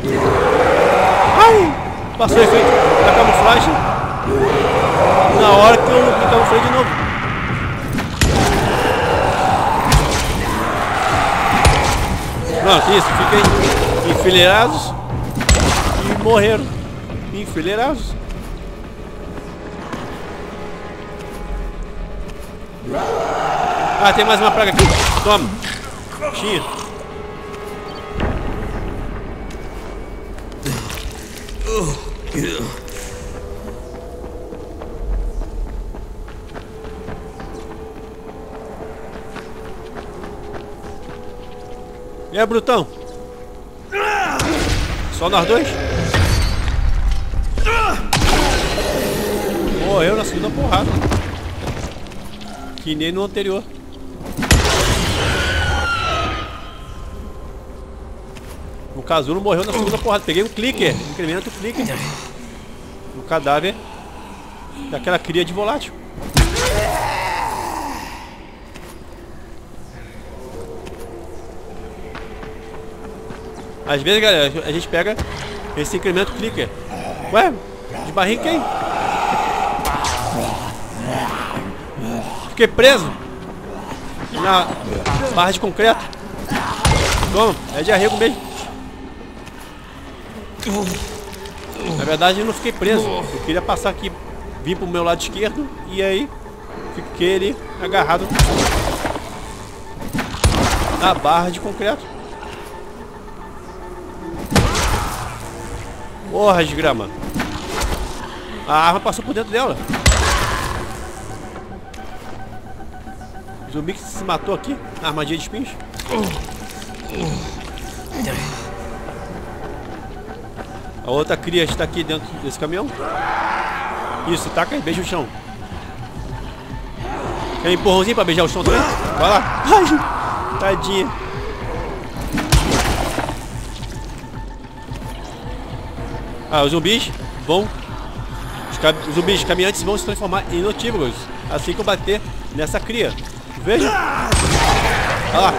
Ai. Passou o efeito da camuflagem. Na hora que eu me camuflei de novo. Pronto, isso. Fiquei enfileirados. E morreram. Enfileirados. Ah, tem mais uma praga aqui. Toma. Tinha. E aí, Brutão? Só nós dois? Morreu na segunda porrada. Que nem no anterior. O casulo morreu na segunda porrada. Peguei um clicker. Incremento clicker. No cadáver daquela cria de volátil. Às vezes, galera, a gente pega esse incremento clicker. Ué, esbarrei quem? Fiquei preso na barra de concreto. Toma, é de arrego mesmo. Na verdade eu não fiquei preso. Eu queria passar aqui, vir pro meu lado esquerdo. E aí fiquei ali agarrado na barra de concreto. Porra, desgrama. A arma passou por dentro dela. O zumbi que se matou aqui na armadilha de espinhos. A outra cria está aqui dentro desse caminhão. Isso, taca e beija o chão. Quer um empurrãozinho pra beijar o chão também? Vai lá. Ai, tadinha. Ah, os zumbis vão... Os, ca... os zumbis caminhantes vão se transformar em notívagos assim que eu bater nessa cria. Veja. Olha lá.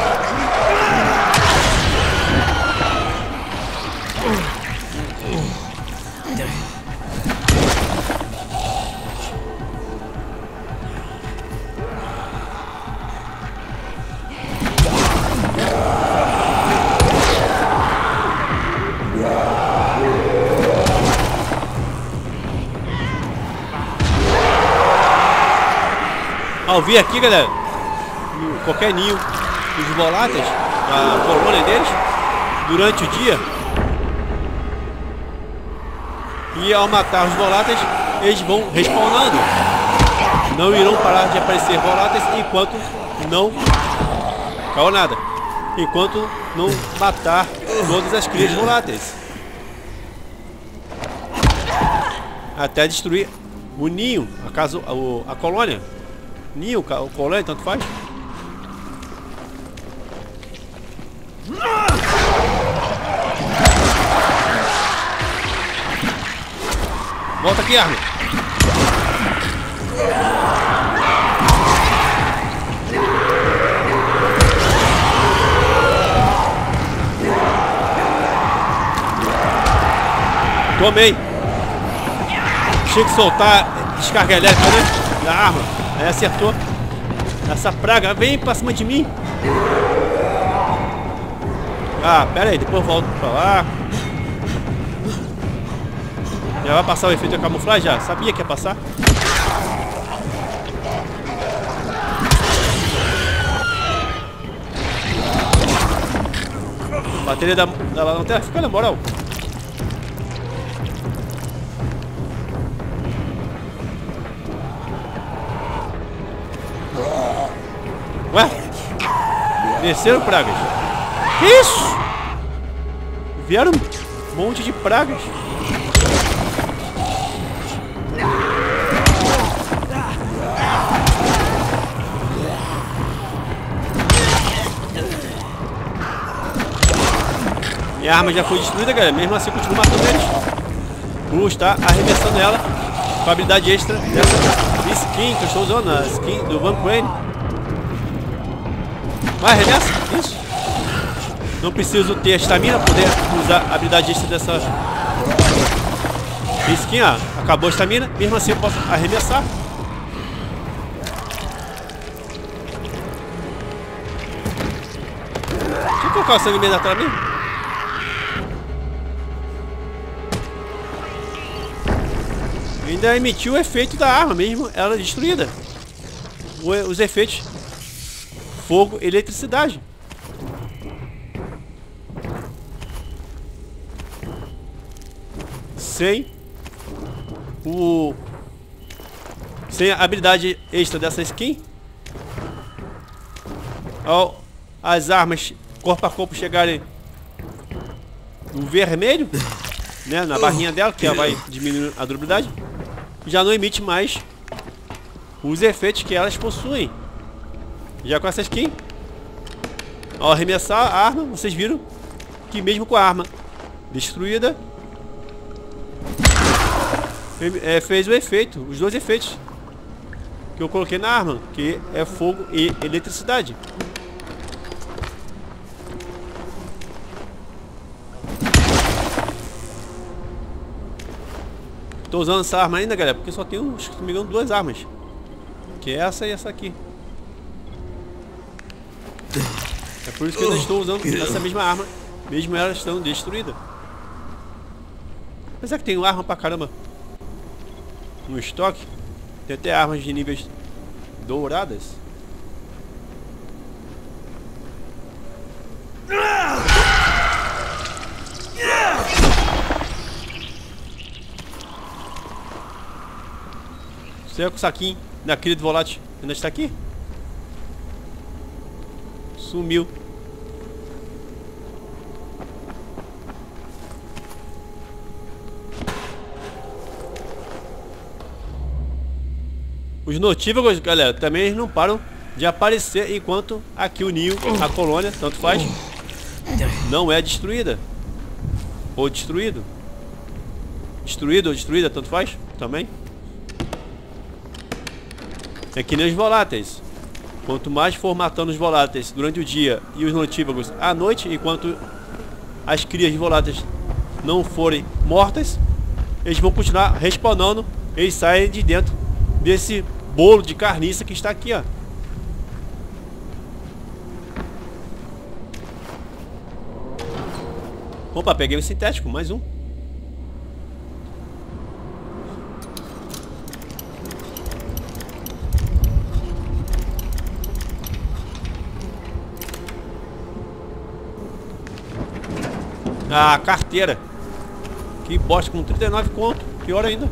Ao vir aqui, galera, qualquer ninho dos voláteis, a colônia deles, durante o dia, e ao matar os voláteis, eles vão respawnando. Não irão parar de aparecer voláteis enquanto não... Calma nada. Enquanto não matar todas as crias voláteis. Até destruir o ninho, a, casa, a, a colônia. Ninho, o colônia, tanto faz. Volta aqui, Arma. Tomei. Tinha que soltar descarga elétrica, né? Da arma. Aí acertou. Essa praga vem pra cima de mim. Ah, pera aí, depois eu volto pra lá. Já vai passar o efeito da camuflagem? Já sabia que ia passar. A bateria da, da lanterna fica na moral. Ué? Desceram pragas. Que isso? Vieram um monte de pragas. Minha arma já foi destruída, galera. Mesmo assim, continuo matando eles. Blue está arremessando ela com a habilidade extra dessa skin que eu estou usando, a skin do Van Queen. Vai, arremessa. Isso. Não preciso ter a estamina para poder usar a habilidade extra dessa skin. Ó. Acabou a estamina. Mesmo assim, eu posso arremessar. Deixa eu colocar o sangue meio atrás mesmo. Ainda emitiu o efeito da arma, mesmo ela destruída. O, os efeitos fogo e eletricidade. Sem o sem a habilidade extra dessa skin, ao as armas corpo a corpo chegarem no vermelho, né, na barrinha dela, que ela vai diminuir a durabilidade, já não emite mais os efeitos que elas possuem. Já com essa skin, ao arremessar a arma, vocês viram que mesmo com a arma destruída, é, fez o efeito, os dois efeitos que eu coloquei na arma, que é fogo e eletricidade. Tô usando essa arma ainda, galera, porque só tenho, se não me engano, duas armas, que é essa e essa aqui. É por isso que eu ainda estou usando essa mesma arma, mesmo elas estando destruídas. Apesar que tem arma pra caramba no estoque, tem até armas de níveis douradas. Será que o saquinho daquele do volátil ainda está aqui? Sumiu. Os notívagos, galera, também não param de aparecer enquanto aqui o ninho, a colônia, tanto faz, não é destruída. Ou destruído. Destruído ou destruída, tanto faz, também. É que nem os voláteis. Quanto mais for matando os voláteis durante o dia e os noctívagos à noite, enquanto as crias de voláteis não forem mortas, eles vão continuar respawnando. Eles saem de dentro desse bolo de carniça que está aqui, ó. Opa, peguei um sintético, mais um. Ah, carteira. Que bosta, com trinta e nove conto. Pior ainda.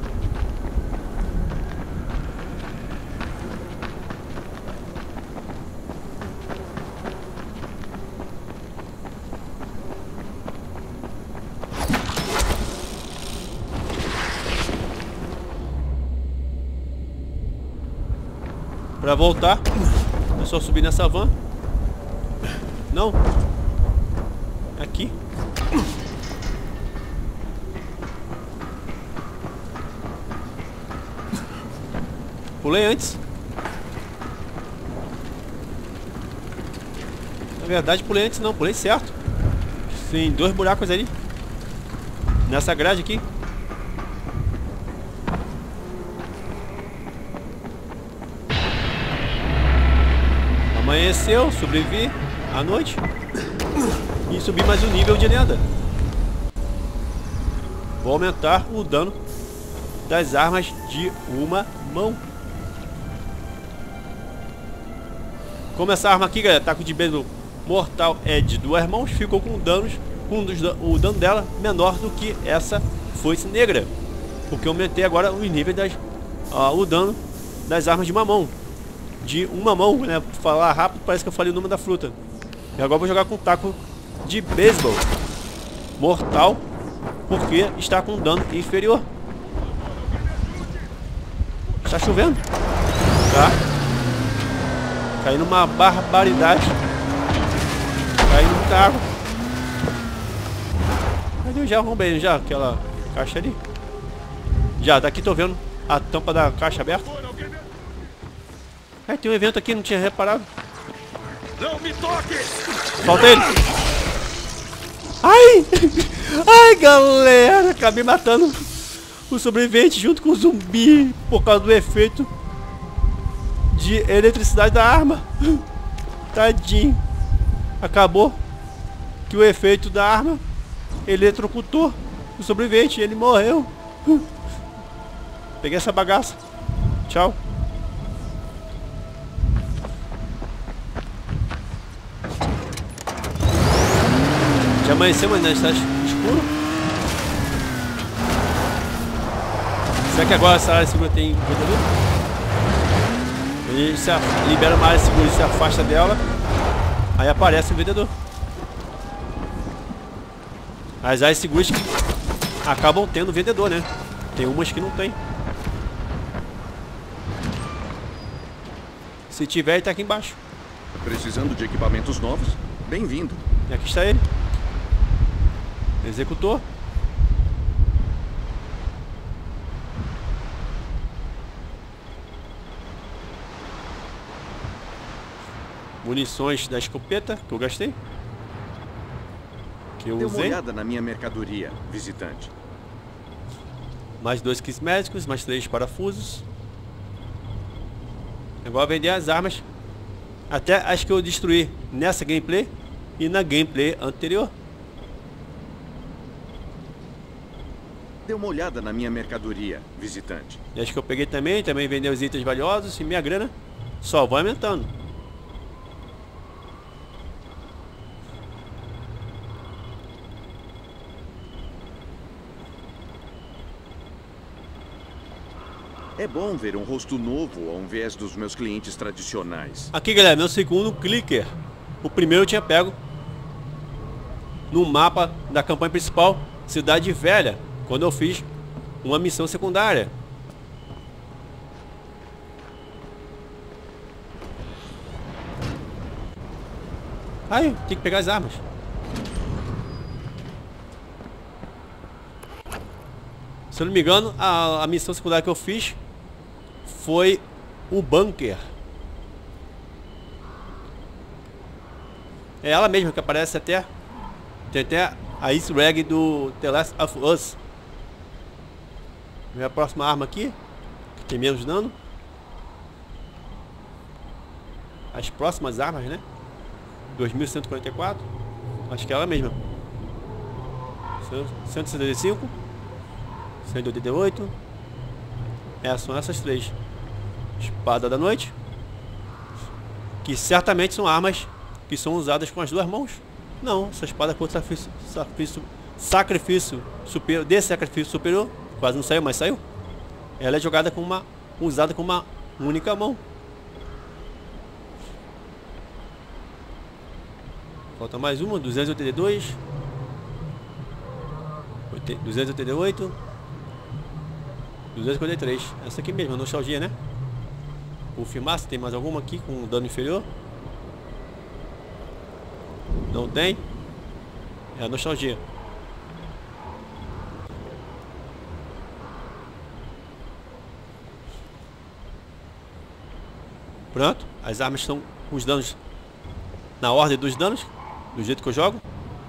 Pra voltar, é só subir nessa van. Não. Aqui. Pulei antes. Na verdade, pulei antes não, pulei certo. Tem dois buracos ali. Nessa grade aqui. Amanheceu, sobrevivi à noite. E subi mais um nível de lenda. Vou aumentar o dano das armas de uma mão. Como essa arma aqui, galera, taco de beisebol mortal é de duas mãos, ficou com danos, com o dano dela menor do que essa foice negra. Porque eu aumentei agora os níveis das, uh, o dano das armas de uma mão. De uma mão, né? Pra falar rápido, parece que eu falei o nome da fruta. E agora vou jogar com taco de beisebol mortal, porque está com dano inferior. Está chovendo, tá? Caindo uma barbaridade. Caindo muita água. Mas eu já arrombei já aquela caixa ali. Já, daqui tô vendo a tampa da caixa aberta. É, tem um evento aqui, não tinha reparado. Não me toque! Falta ele! Ai! Ai, galera! Acabei matando o sobrevivente junto com o zumbi por causa do efeito de eletricidade da arma. Tadinho. Acabou que o efeito da arma eletrocutou o sobrevivente e ele morreu. Peguei essa bagaça. Tchau. Já amanheceu, mas ainda está escuro. Será que agora essa área segura tem vendedor? Ele se libera uma área segura e se afasta dela. Aí aparece o vendedor. As áreas seguras acabam tendo vendedor, né? Tem umas que não tem. Se tiver, ele tá aqui embaixo. Precisando de equipamentos novos? Bem-vindo. E aqui está ele. Executor. Munições da escopeta que eu gastei. Que eu Dê usei. uma olhada na minha mercadoria, visitante. Mais dois kits médicos, mais três parafusos. Agora vender as armas. Até as que eu destruí nessa gameplay e na gameplay anterior. Dê uma olhada na minha mercadoria, visitante. E as que eu peguei também, também vendei os itens valiosos e minha grana só vai aumentando. É bom ver um rosto novo ao invés dos meus clientes tradicionais. Aqui, galera, meu segundo clicker. O primeiro eu tinha pego no mapa da campanha principal, Cidade Velha, quando eu fiz uma missão secundária. Ai, tem que pegar as armas. Se eu não me engano, a, a missão secundária que eu fiz foi o bunker. É ela mesma que aparece até. Tem até a easter egg do The Last of Us. Minha próxima arma aqui, que tem menos dano. As próximas armas, né? dois mil cento e quarenta e quatro. Acho que é ela mesma. cento e setenta e cinco. cento e oitenta e oito. É, são essas três. Espada da noite. Que certamente são armas que são usadas com as duas mãos. Não, essa espada por sacrifício, sacrifício, sacrifício superior, de sacrifício superior. Quase não saiu, mas saiu. Ela é jogada com uma, usada com uma única mão. Falta mais uma, duzentos e oitenta e dois. duzentos e oitenta e oito. duzentos e cinquenta e três. Essa aqui mesmo, a nostalgia, né? Confirmar se tem mais alguma aqui com dano inferior. Não tem. É a nostalgia. Pronto. As armas estão com os danos na ordem dos danos, do jeito que eu jogo.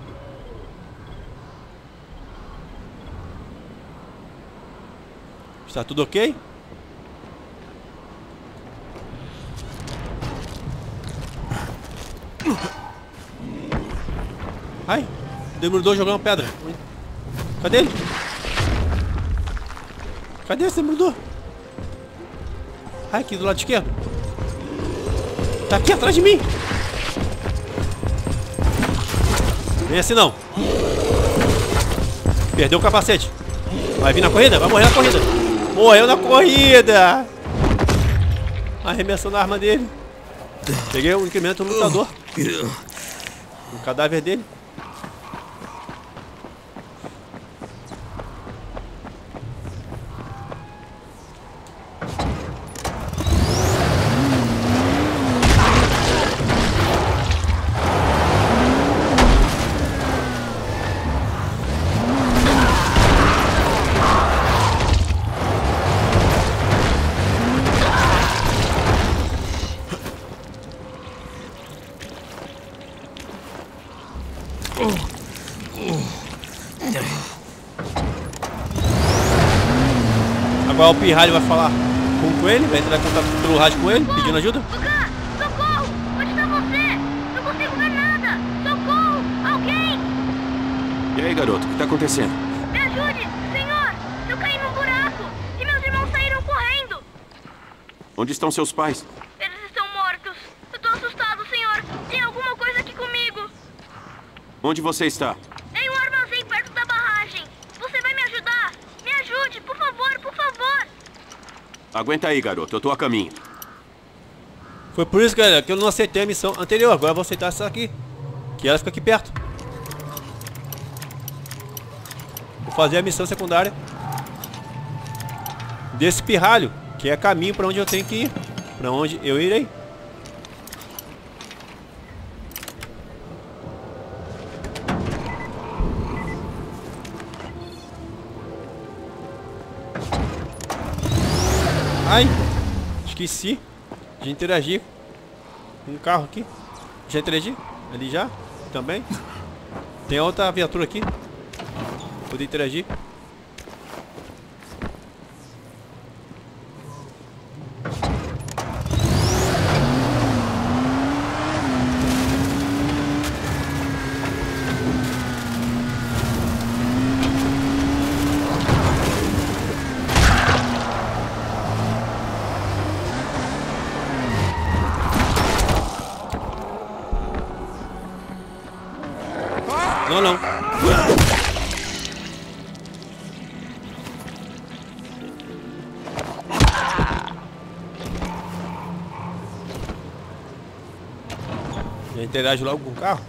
Está tudo ok? Ai, Demolidor jogando pedra. Cadê ele? Cadê esse Demolidor? Ai, aqui do lado esquerdo. Tá aqui atrás de mim. Vem assim não. Perdeu o capacete. Vai vir na corrida? Vai morrer na corrida. Morreu na corrida. Arremessando a arma dele. Peguei o incremento do lutador. O cadáver dele. Agora o pirralho vai falar com o coelho, vai entrar em contato pelo rádio com ele, pedindo ajuda. Lucas, socorro! Onde está você? Não consigo ver nada! Socorro! Alguém! E aí, garoto, o que tá acontecendo? Me ajude, senhor! Eu caí num buraco e meus irmãos saíram correndo! Onde estão seus pais? Eles estão mortos! Eu tô assustado, senhor! Tem alguma coisa aqui comigo! Onde você está? Em um armazém perto da barragem! Você vai me ajudar? Me ajude, por favor, por favor! Aguenta aí, garoto, eu tô a caminho. Foi por isso, galera, que eu não aceitei a missão anterior. Agora eu vou aceitar essa aqui, que ela fica aqui perto. Vou fazer a missão secundária desse pirralho, que é caminho para onde eu tenho que ir, para onde eu irei. Ai, esqueci de interagir com um carro aqui. Já interagi? Ali já? Também? Tem outra viatura aqui. Poder interagir. Não, não. Já interage logo com o carro.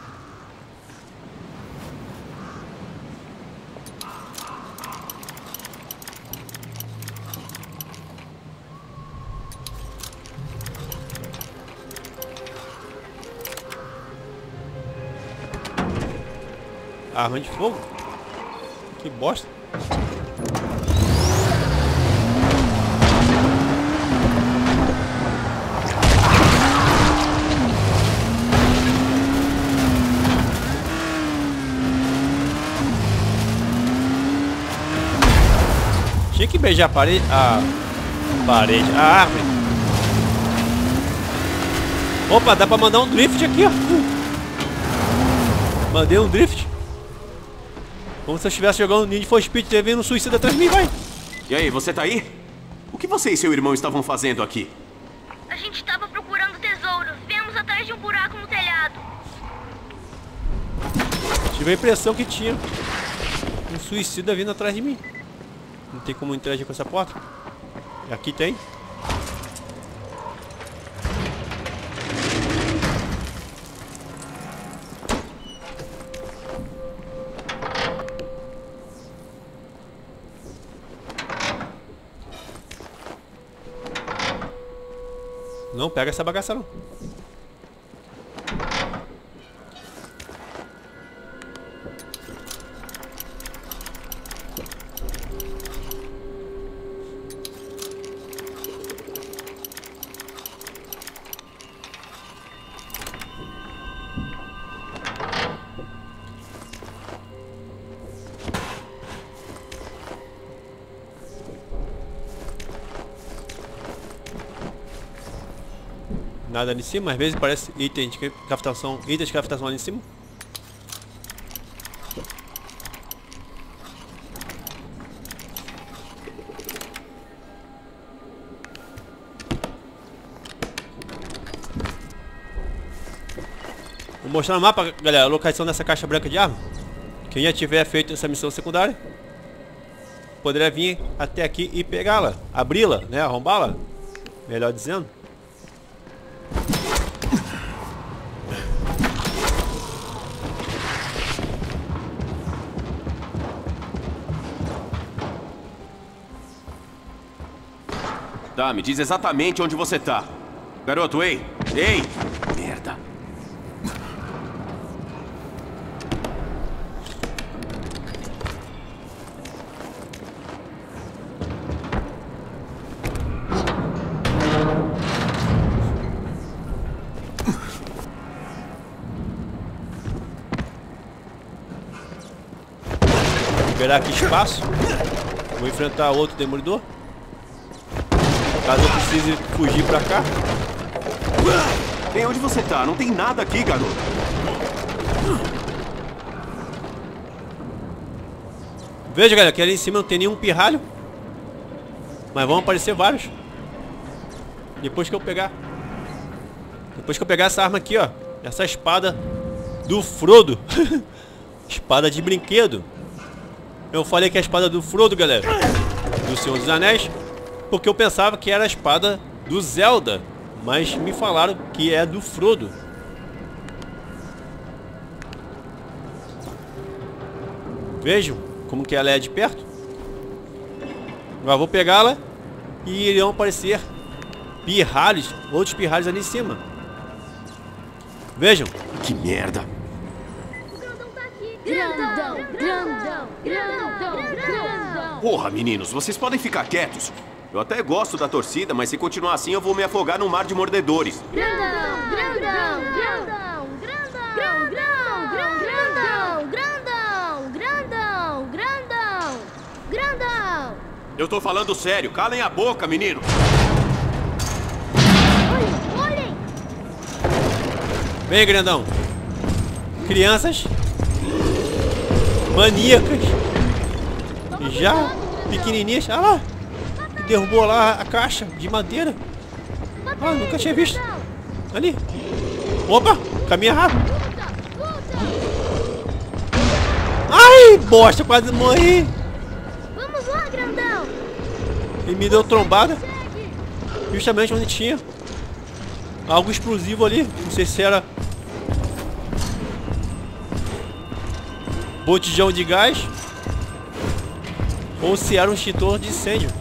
Arma de fogo? Que bosta. Tinha que beijar a parede. A parede. A árvore. Opa, dá pra mandar um drift aqui, ó. Mandei um drift. Como se eu estivesse jogando Need for Speed, teve um suicida atrás de mim, vai. E aí, você tá aí? O que você e seu irmão estavam fazendo aqui? A gente tava procurando tesouros. Viemos atrás de um buraco no telhado. Tive a impressão que tinha um suicida vindo atrás de mim. Não tem como interagir com essa porta? Aqui tem. Não pega essa bagaça não. Nada ali em cima, às vezes parece item de craftação, itens de craftação ali em cima. Vou mostrar no mapa, galera, a localização dessa caixa branca de arma. Quem já tiver feito essa missão secundária poderia vir até aqui e pegá-la, abri-la, né, arrombá-la, melhor dizendo. Tá, me diz exatamente onde você tá. Garoto, ei! Ei! Merda! Liberar aqui espaço. Vou enfrentar outro demolidor. Caso eu precise fugir pra cá. Ei, onde você tá? Não tem nada aqui, garoto. Veja, galera, que ali em cima não tem nenhum pirralho. Mas vão aparecer vários. Depois que eu pegar. Depois que eu pegar essa arma aqui, ó. Essa espada do Frodo. Espada de brinquedo. Eu falei que é a espada do Frodo, galera. Do Senhor dos Anéis. Porque eu pensava que era a espada do Zelda. Mas me falaram que é do Frodo. Vejam como que ela é de perto. Agora vou pegá-la. E irão aparecer pirralhos. Outros pirralhos ali em cima. Vejam. Que merda. Grandão, grandão, grandão, grandão. Porra, meninos, vocês podem ficar quietos. Eu até gosto da torcida, mas se continuar assim eu vou me afogar num mar de mordedores. Grandão, grandão, grandão, grandão, grandão, grandão, grandão, grandão, grandão. Eu tô falando sério, calem a boca, menino. Olhem, olhem. Vem, grandão. Crianças maníacas. Já pequenininhas. Ah lá. Derrubou lá a caixa de madeira. Ah, nunca tinha visto. Ali. Opa, caminha rápido. Ai, bosta, quase morri. Vamos lá, grandão. E me deu trombada. Justamente onde tinha algo explosivo ali. Não sei se era botijão de gás ou se era um extintor de incêndio.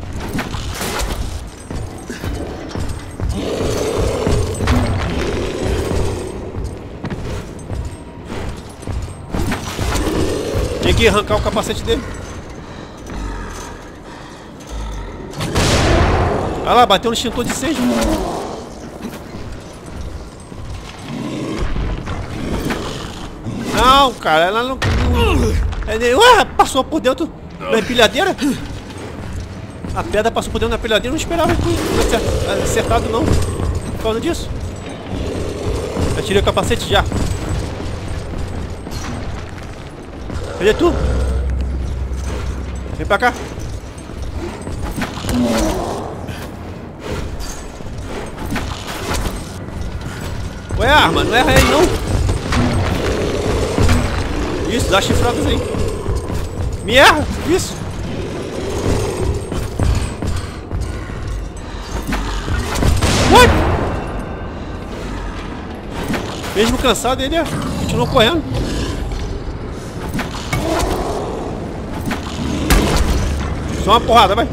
Tem que arrancar o capacete dele. Olha lá, bateu no extintor de incêndio. Não, cara, ela não... Ué, passou por dentro da empilhadeira. A pedra passou por dentro da pilhadeira. Eu não esperava que fosse acertado, não. Por causa disso. Já tirei o capacete já. Cadê tu? Vem pra cá. Ué, arma, não erra aí não. Isso, dá chifradas aí. Me erra, isso. What? Mesmo cansado, ele continuou correndo. Só uma porrada, vai.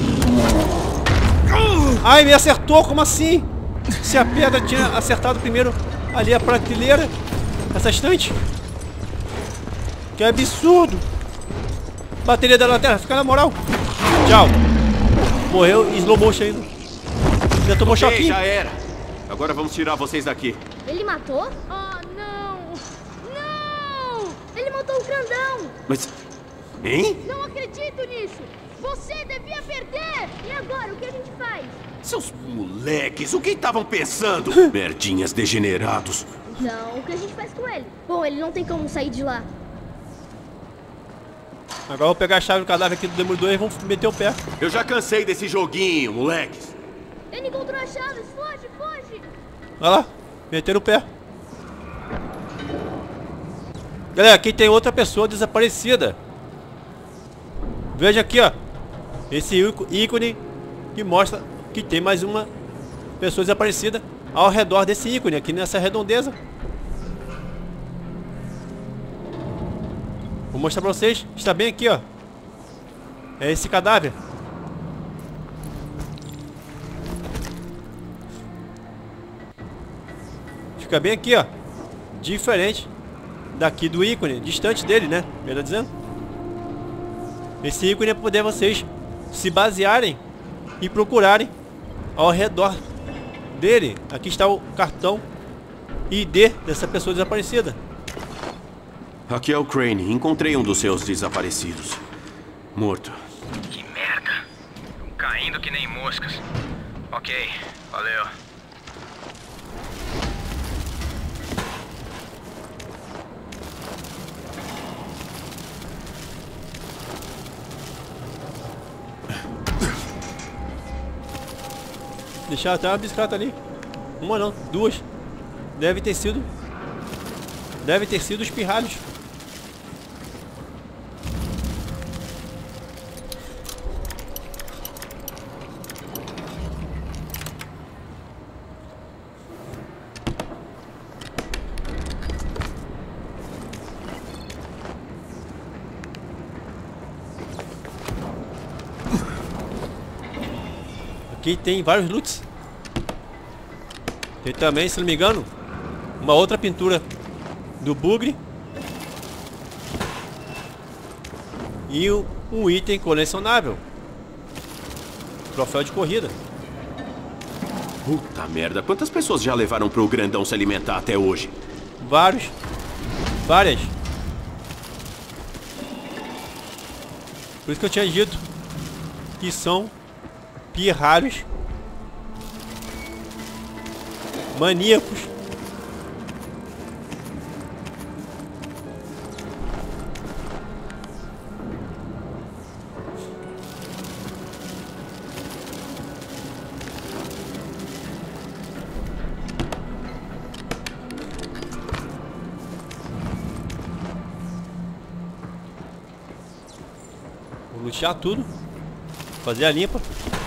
Ai, me acertou, como assim? Se a pedra tinha acertado primeiro ali a prateleira, essa estante. Que absurdo. Bateria da lanterna, fica na moral. Tchau. Morreu em slow motion ainda. Já tomou okay, choquinho. Já era. Agora vamos tirar vocês daqui. Ele matou? Oh, não. Não! Ele matou o grandão. Mas... Hein? Não acredito nisso. Você devia perder. E agora, o que a gente faz? Seus moleques, o que estavam pensando? Merdinhas degenerados. Então, o que a gente faz com ele? Bom, ele não tem como sair de lá. Agora eu vou pegar a chave do cadáver aqui do Demolidor e vamos meter o pé. Eu já cansei desse joguinho, moleques. Ele encontrou as chaves. Foge, foge. Olha lá, meteram o pé. Galera, aqui tem outra pessoa desaparecida. Veja aqui, ó. Esse ícone que mostra que tem mais uma pessoa desaparecida ao redor desse ícone, aqui nessa redondeza. Vou mostrar pra vocês. Está bem aqui, ó. É esse cadáver. Fica bem aqui, ó. Diferente daqui do ícone, distante dele, né? Melhor dizendo. Esse ícone é para poder vocês se basearem e procurarem ao redor dele. Aqui está o cartão I D dessa pessoa desaparecida. Aqui é o Crane. Encontrei um dos seus desaparecidos. Morto. Que merda. Estão caindo que nem moscas. Ok, valeu. Deixar até uma bicicleta ali. Uma não, duas. Deve ter sido. Deve ter sido os pirralhos. Aqui tem vários loots. Tem também, se não me engano, uma outra pintura do bugre. E um item colecionável. Troféu de corrida. Puta merda, quantas pessoas já levaram pro grandão se alimentar até hoje? Vários. Várias. Por isso que eu tinha dito que são pirralhos maníacos. Vou lutear tudo, fazer a limpa.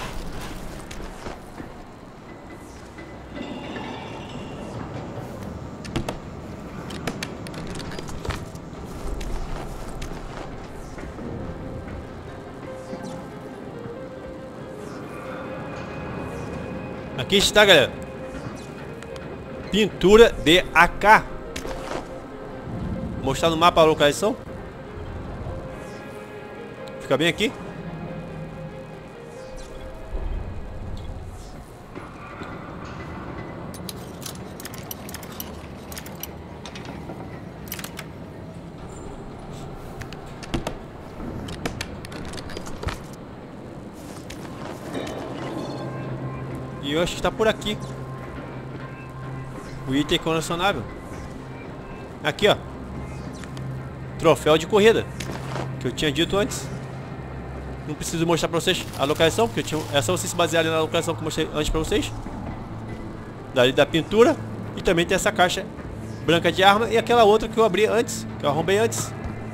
Aqui está, galera. Pintura de A K. Vou mostrar no mapa a localização. Fica bem aqui. E eu acho que está por aqui. O item colecionável. Aqui, ó. Troféu de corrida. Que eu tinha dito antes. Não preciso mostrar pra vocês a localização, porque eu tinha... é só vocês se basearem na localização que eu mostrei antes pra vocês. Dali da pintura. E também tem essa caixa branca de arma. E aquela outra que eu abri antes. Que eu arrombei antes.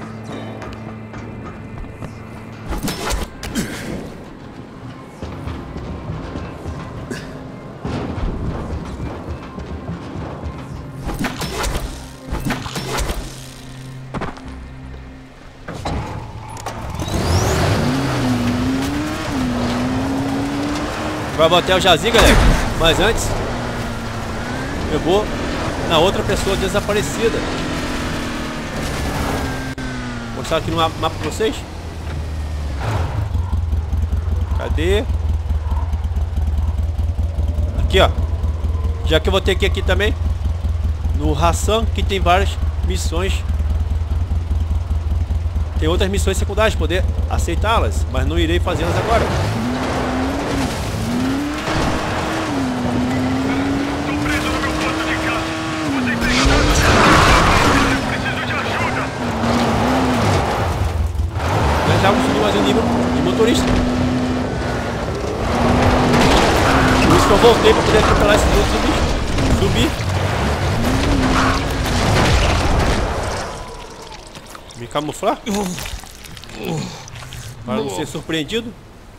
Vai botar o Jazzy, galera. Mas antes eu vou na outra pessoa desaparecida. Vou mostrar aqui no mapa pra vocês. Cadê? Aqui, ó. Já que eu vou ter que ir aqui também no Hassan, que tem várias missões. Tem outras missões secundárias, poder aceitá-las, mas não irei fazê-las agora. Já vou subir mais um nível de motorista. Por isso que eu voltei para poder atropelar esses outros bichos. Subir. Me camuflar. Para não ser surpreendido.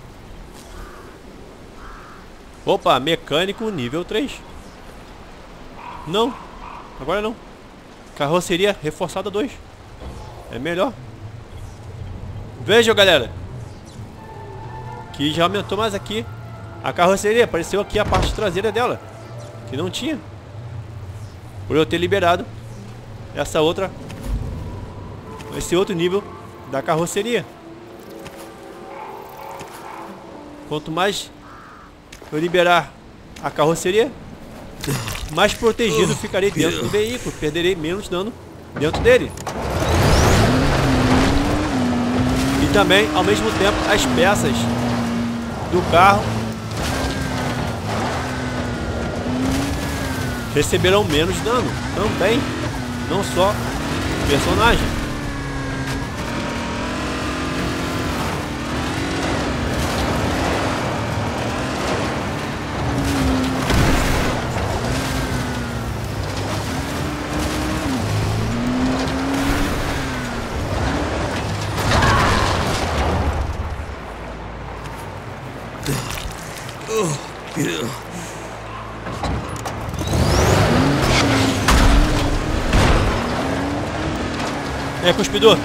Opa, mecânico nível três. Não, agora não. Carroceria reforçada dois. É melhor. Vejam, galera, que já aumentou mais aqui a carroceria. Apareceu aqui a parte traseira dela, que não tinha, por eu ter liberado essa outra, esse outro nível da carroceria. Quanto mais eu liberar a carroceria, mais protegido ficarei dentro do veículo. Perderei menos dano dentro dele. E também, ao mesmo tempo, as peças do carro receberão menos dano também, não só o personagem. É, cuspidor.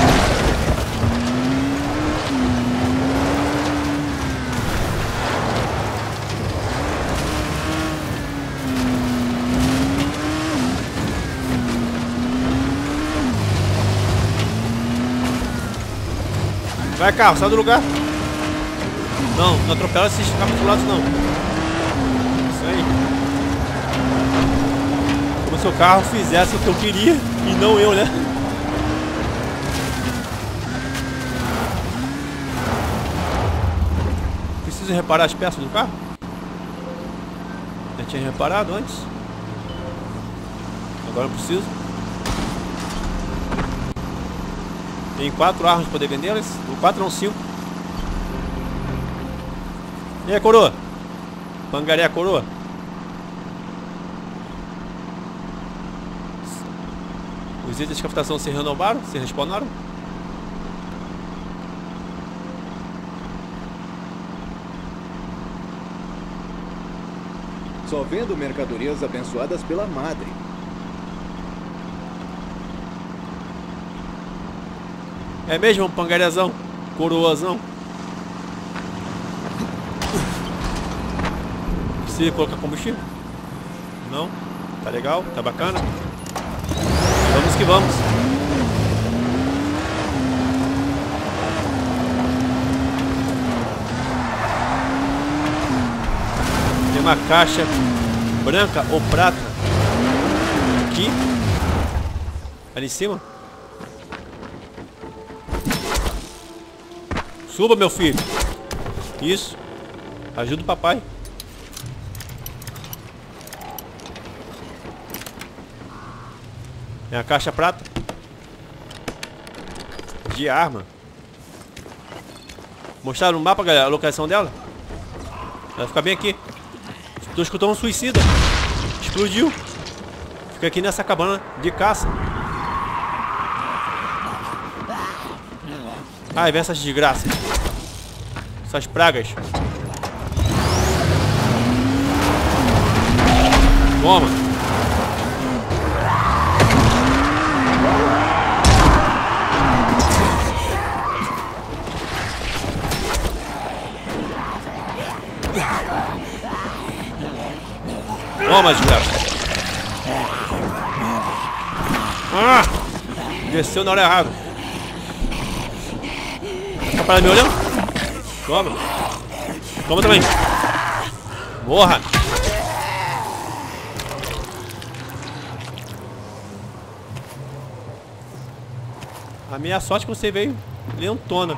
Vai, carro, sai do lugar. Não, não atropela esses capitulados, não. Isso aí. Como se o carro fizesse o que eu queria e não eu, né? Preciso reparar as peças do carro. Já tinha reparado antes. Agora eu preciso. Tem quatro armas para poder vendê-las. Quatro não, cinco. E aí, coroa? Pangaré a coroa. Os itens de captação se renovaram, se respawnaram. Só vendo mercadorias abençoadas pela Madre. É mesmo, um pangarezão, coroazão. Precisa colocar combustível? Não? Tá legal? Tá bacana? Vamos que vamos. Tem uma caixa branca ou prata aqui, ali em cima. Suba, meu filho. Isso. Ajuda o papai. É a caixa prata de arma. Mostraram no mapa, galera, a localização dela. Ela fica bem aqui. Tô escutando um suicida. Explodiu. Fica aqui nessa cabana de caça. Ai, vem essas desgraças. Essas pragas. Toma. Toma, desgraça. Ah! Desceu na hora errada. Tá parado me olhando? Toma. Toma também. Morra. A minha sorte é que você veio lentona.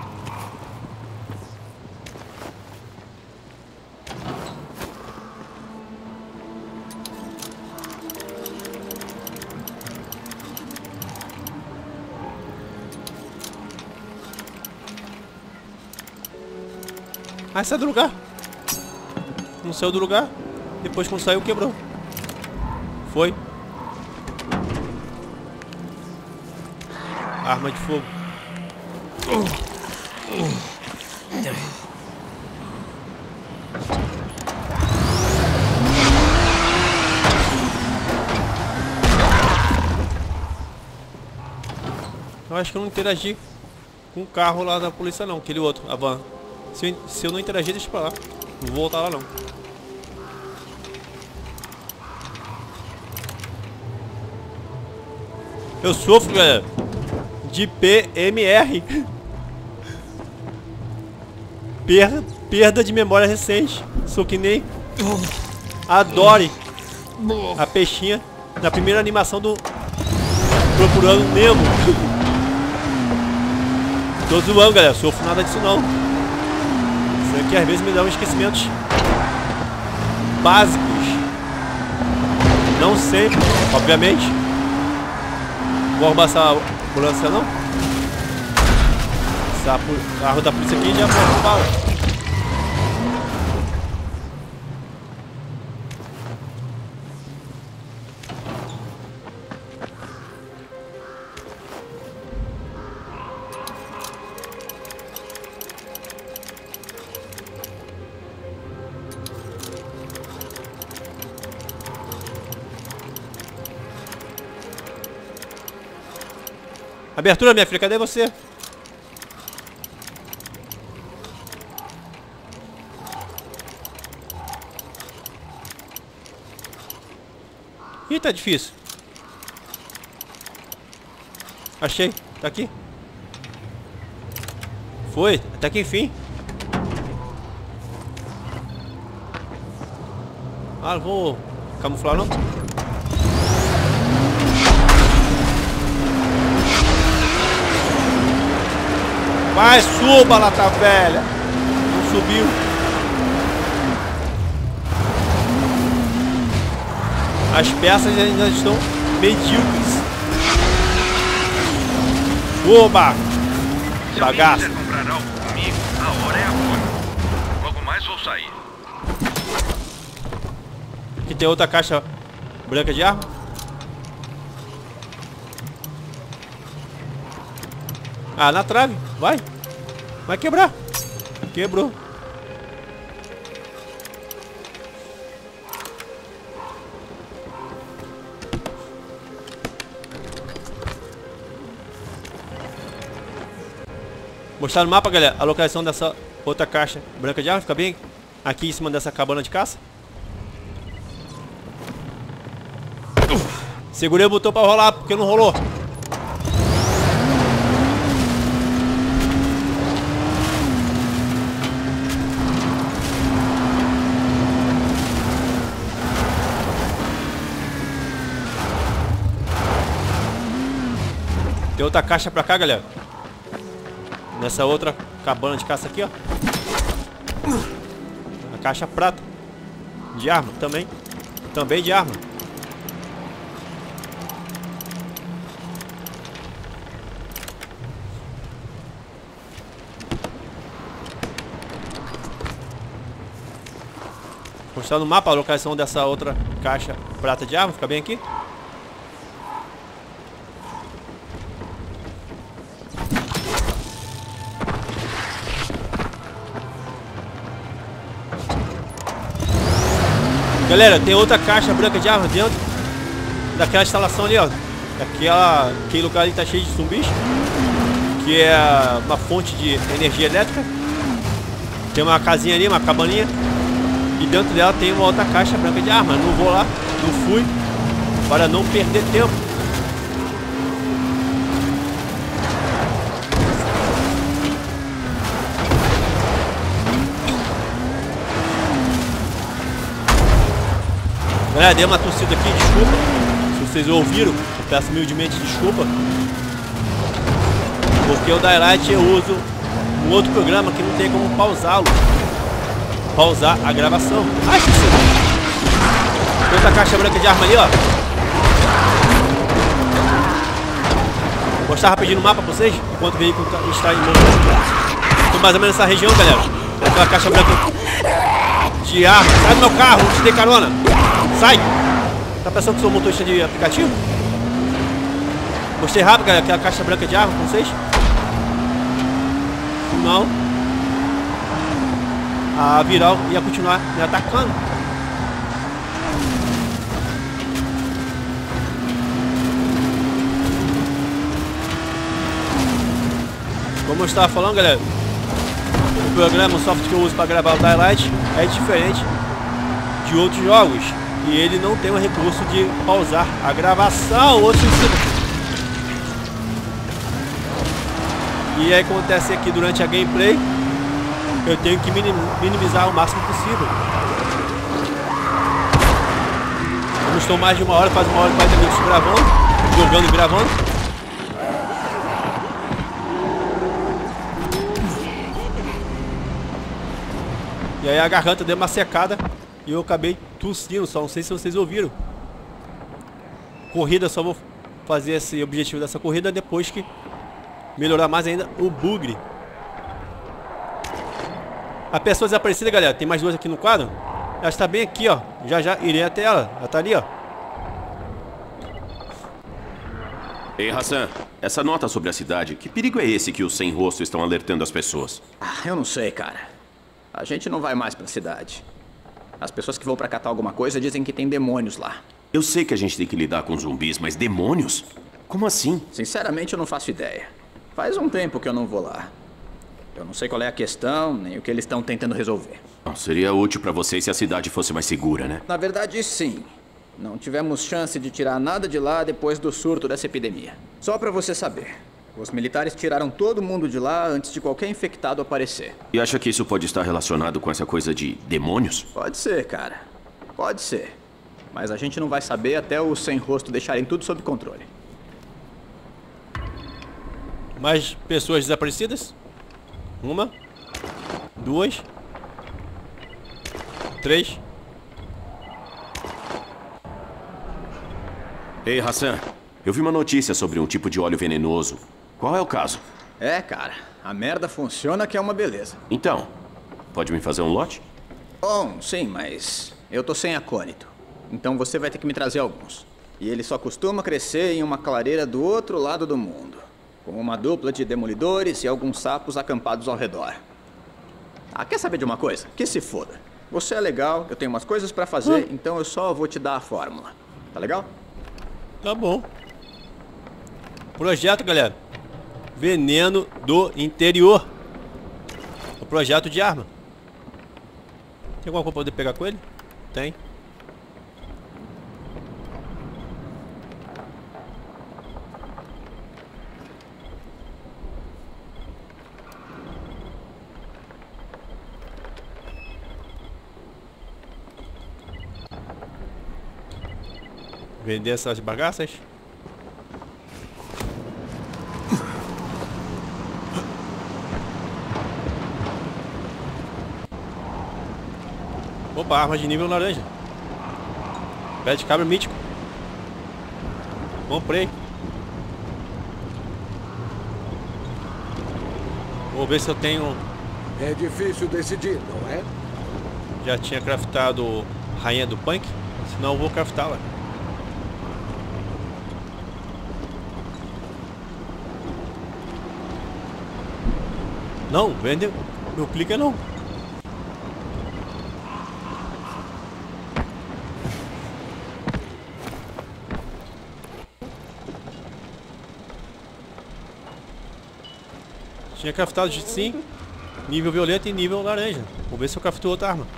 Ah, saiu do lugar. Não saiu do lugar. Depois quando saiu, quebrou. Foi. Arma de fogo. Eu acho que eu não interagi com o carro lá da polícia não, aquele outro, a van. Se eu, se eu não interagir, deixa pra lá. Não vou voltar lá não. Eu sofro, galera, de P M R. Perda, perda de memória recente. Sou que nem a Dory, a peixinha, na primeira animação do Procurando Nemo. Tô zoando, galera. Sofro nada disso não. Isso aqui às vezes me dá uns esquecimentos básicos. Não sempre, obviamente. Vou arrumar essa ambulância não. Essa carro da polícia aqui já foi arrumado. Abertura, minha filha, cadê você? Ih, tá difícil. Achei, tá aqui. Foi, até que enfim. Ah, não vou camuflar não. Vai, suba, lata velha. Não subiu. As peças ainda estão medíocres. Suba, bagaço. Se alguém quiser comprar algo comigo, a hora é agora. Logo mais vou sair. Aqui tem outra caixa branca de arma. Ah, na trave. Vai. Vai quebrar. Quebrou. Mostrar no mapa, galera, a localização dessa outra caixa branca de arma. Fica bem aqui em cima dessa cabana de caça. Segurei o botão pra rolar, porque não rolou. Tem outra caixa pra cá, galera. Nessa outra cabana de caça aqui, ó. A caixa prata. De arma também. Também de arma. Mostrar no mapa a localização dessa outra caixa prata de arma. Fica bem aqui. Galera, tem outra caixa branca de arma dentro daquela instalação ali, ó. Aquela, aquele lugar ali tá cheio de zumbis, que é uma fonte de energia elétrica. Tem uma casinha ali, uma cabaninha, e dentro dela tem uma outra caixa branca de arma. Não vou lá, não fui, para não perder tempo. Galera, dei uma tossida aqui, desculpa. Se vocês ouviram, eu peço humildemente desculpa. Porque o Daylight eu uso um outro programa que não tem como pausá-lo. Pausar a gravação. Ai, que isso! Tem outra caixa branca de arma ali, ó. Vou mostrar rapidinho no mapa pra vocês, enquanto o veículo está em movimento. Estou mais ou menos nessa região, galera. Aquela caixa branca de arma. Sai do meu carro, não te dei carona. Sai! Tá pensando que sou motorista de aplicativo? Mostrei rápido, galera, aquela caixa branca de arma com vocês? Não. A Viral ia continuar me atacando. Como eu estava falando, galera, o programa, o software que eu uso para gravar o Daylight é diferente de outros jogos. E ele não tem o recurso de pausar a gravação. Outro E aí acontece aqui durante a gameplay, eu tenho que minimizar o máximo possível. Como estou mais de uma hora, faz uma hora e quarenta minutos gravando, jogando e gravando. E aí a garganta deu uma secada e eu acabei tossindo, só não sei se vocês ouviram. Corrida, só vou fazer esse objetivo dessa corrida depois que melhorar mais ainda o bugre. A pessoa desaparecida, galera, tem mais duas aqui no quadro. Ela está bem aqui, ó. Já já irei até ela. Ela tá ali, ó. Ei, Hassan, essa nota sobre a cidade, que perigo é esse que os sem rosto estão alertando as pessoas? Ah, eu não sei, cara. A gente não vai mais pra cidade. As pessoas que vão pra catar alguma coisa dizem que tem demônios lá. Eu sei que a gente tem que lidar com zumbis, mas demônios? Como assim? Sinceramente, eu não faço ideia. Faz um tempo que eu não vou lá. Eu não sei qual é a questão, nem o que eles estão tentando resolver. Bom, seria útil pra vocês se a cidade fosse mais segura, né? Na verdade, sim. Não tivemos chance de tirar nada de lá depois do surto dessa epidemia. Só pra você saber, os militares tiraram todo mundo de lá antes de qualquer infectado aparecer. E acha que isso pode estar relacionado com essa coisa de demônios? Pode ser, cara. Pode ser. Mas a gente não vai saber até os sem rosto deixarem tudo sob controle. Mais pessoas desaparecidas? Uma, duas, três. Ei, Hassan, eu vi uma notícia sobre um tipo de óleo venenoso. Qual é o caso? É, cara, a merda funciona que é uma beleza. Então, pode me fazer um lote? Bom, sim, mas eu tô sem acônito. Então você vai ter que me trazer alguns. E ele só costuma crescer em uma clareira do outro lado do mundo, com uma dupla de demolidores e alguns sapos acampados ao redor. Ah, quer saber de uma coisa? Que se foda. Você é legal, eu tenho umas coisas pra fazer, hum. então eu só vou te dar a fórmula. Tá legal? Tá bom. Projeto, galera. Veneno do interior. O projeto de arma. Tem alguma coisa pra poder pegar com ele? Tem. Vender essas bagaças. Opa, arma de nível laranja. Pé de cabra mítico. Comprei. Vou ver se eu tenho. É difícil decidir, não é? Já tinha craftado Rainha do Punk. Senão eu vou craftá-la. Não, vende. Não clica não. Tinha craftado sim, nível violeta e nível laranja. Vou ver se eu crafto outra arma.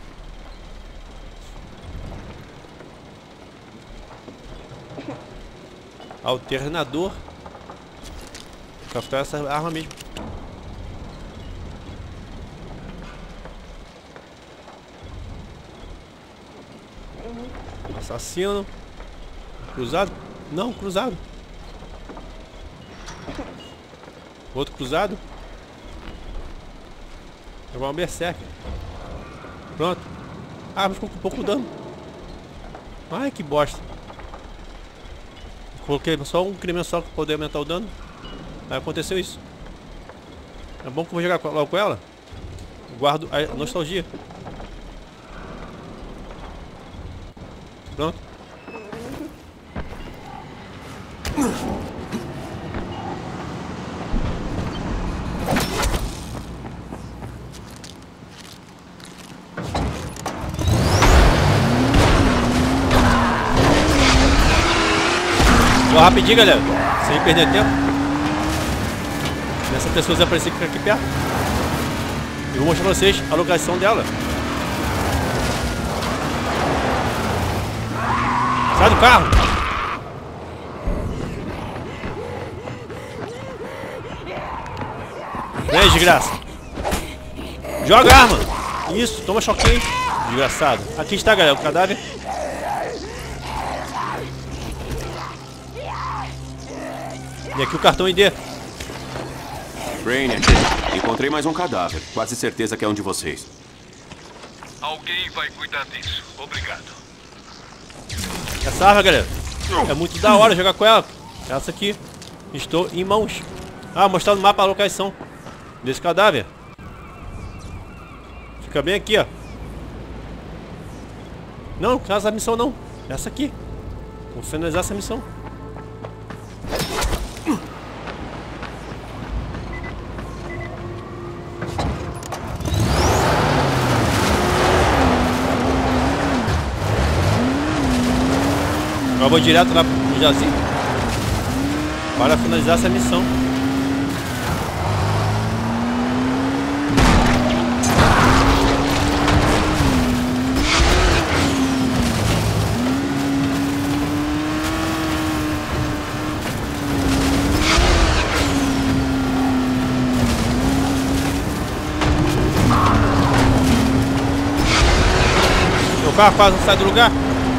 Alternador. Vou craftar essa arma mesmo. Assassino. Cruzado? Não, cruzado. Outro cruzado. Jogar um berserker. Pronto. Ah, mas ficou com pouco dano. Ai, que bosta. Coloquei só um crime só para poder aumentar o dano. Aí aconteceu isso. É bom que eu vou jogar logo com ela. Guardo a nostalgia. Pronto. Vou rapidinho, galera, sem perder tempo. Essa pessoa desaparecer que fica aqui perto. Eu vou mostrar pra vocês a localização dela. Sai do carro! Vem, desgraça! Joga a arma! Isso, toma choquinho, desgraçado. Aqui está, galera, o cadáver. E aqui o cartão I D. Brainiac, encontrei mais um cadáver. Quase certeza que é um de vocês. Alguém vai cuidar disso. Obrigado. Essa arma, galera, é muito da hora jogar com ela. Essa aqui. Estou em mãos. Ah, mostrar no mapa a localização desse cadáver. Fica bem aqui, ó. Não, essa missão não. Essa aqui. Vou finalizar essa missão. Eu vou direto lá pro jazigo para finalizar essa missão. Meu carro quase não sai do lugar.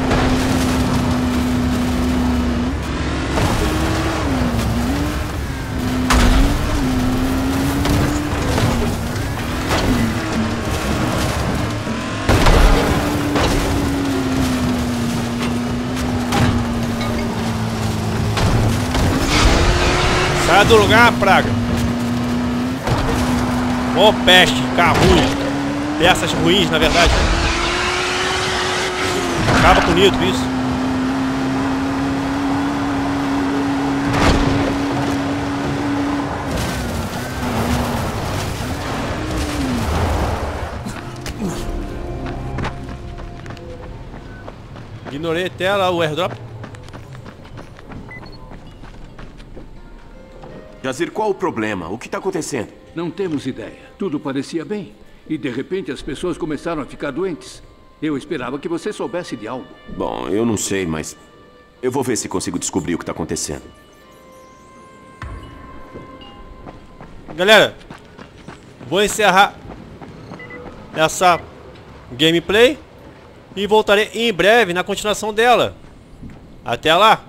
Sai do lugar, praga. Ô, oh, peste, carro ruim. Peças ruins, na verdade. Acaba com o nitro, isso. Ignorei até lá o airdrop. Jazir, qual o problema? O que está acontecendo? Não temos ideia. Tudo parecia bem. E de repente as pessoas começaram a ficar doentes. Eu esperava que você soubesse de algo. Bom, eu não sei, mas eu vou ver se consigo descobrir o que está acontecendo. Galera, vou encerrar essa gameplay e voltarei em breve na continuação dela. Até lá!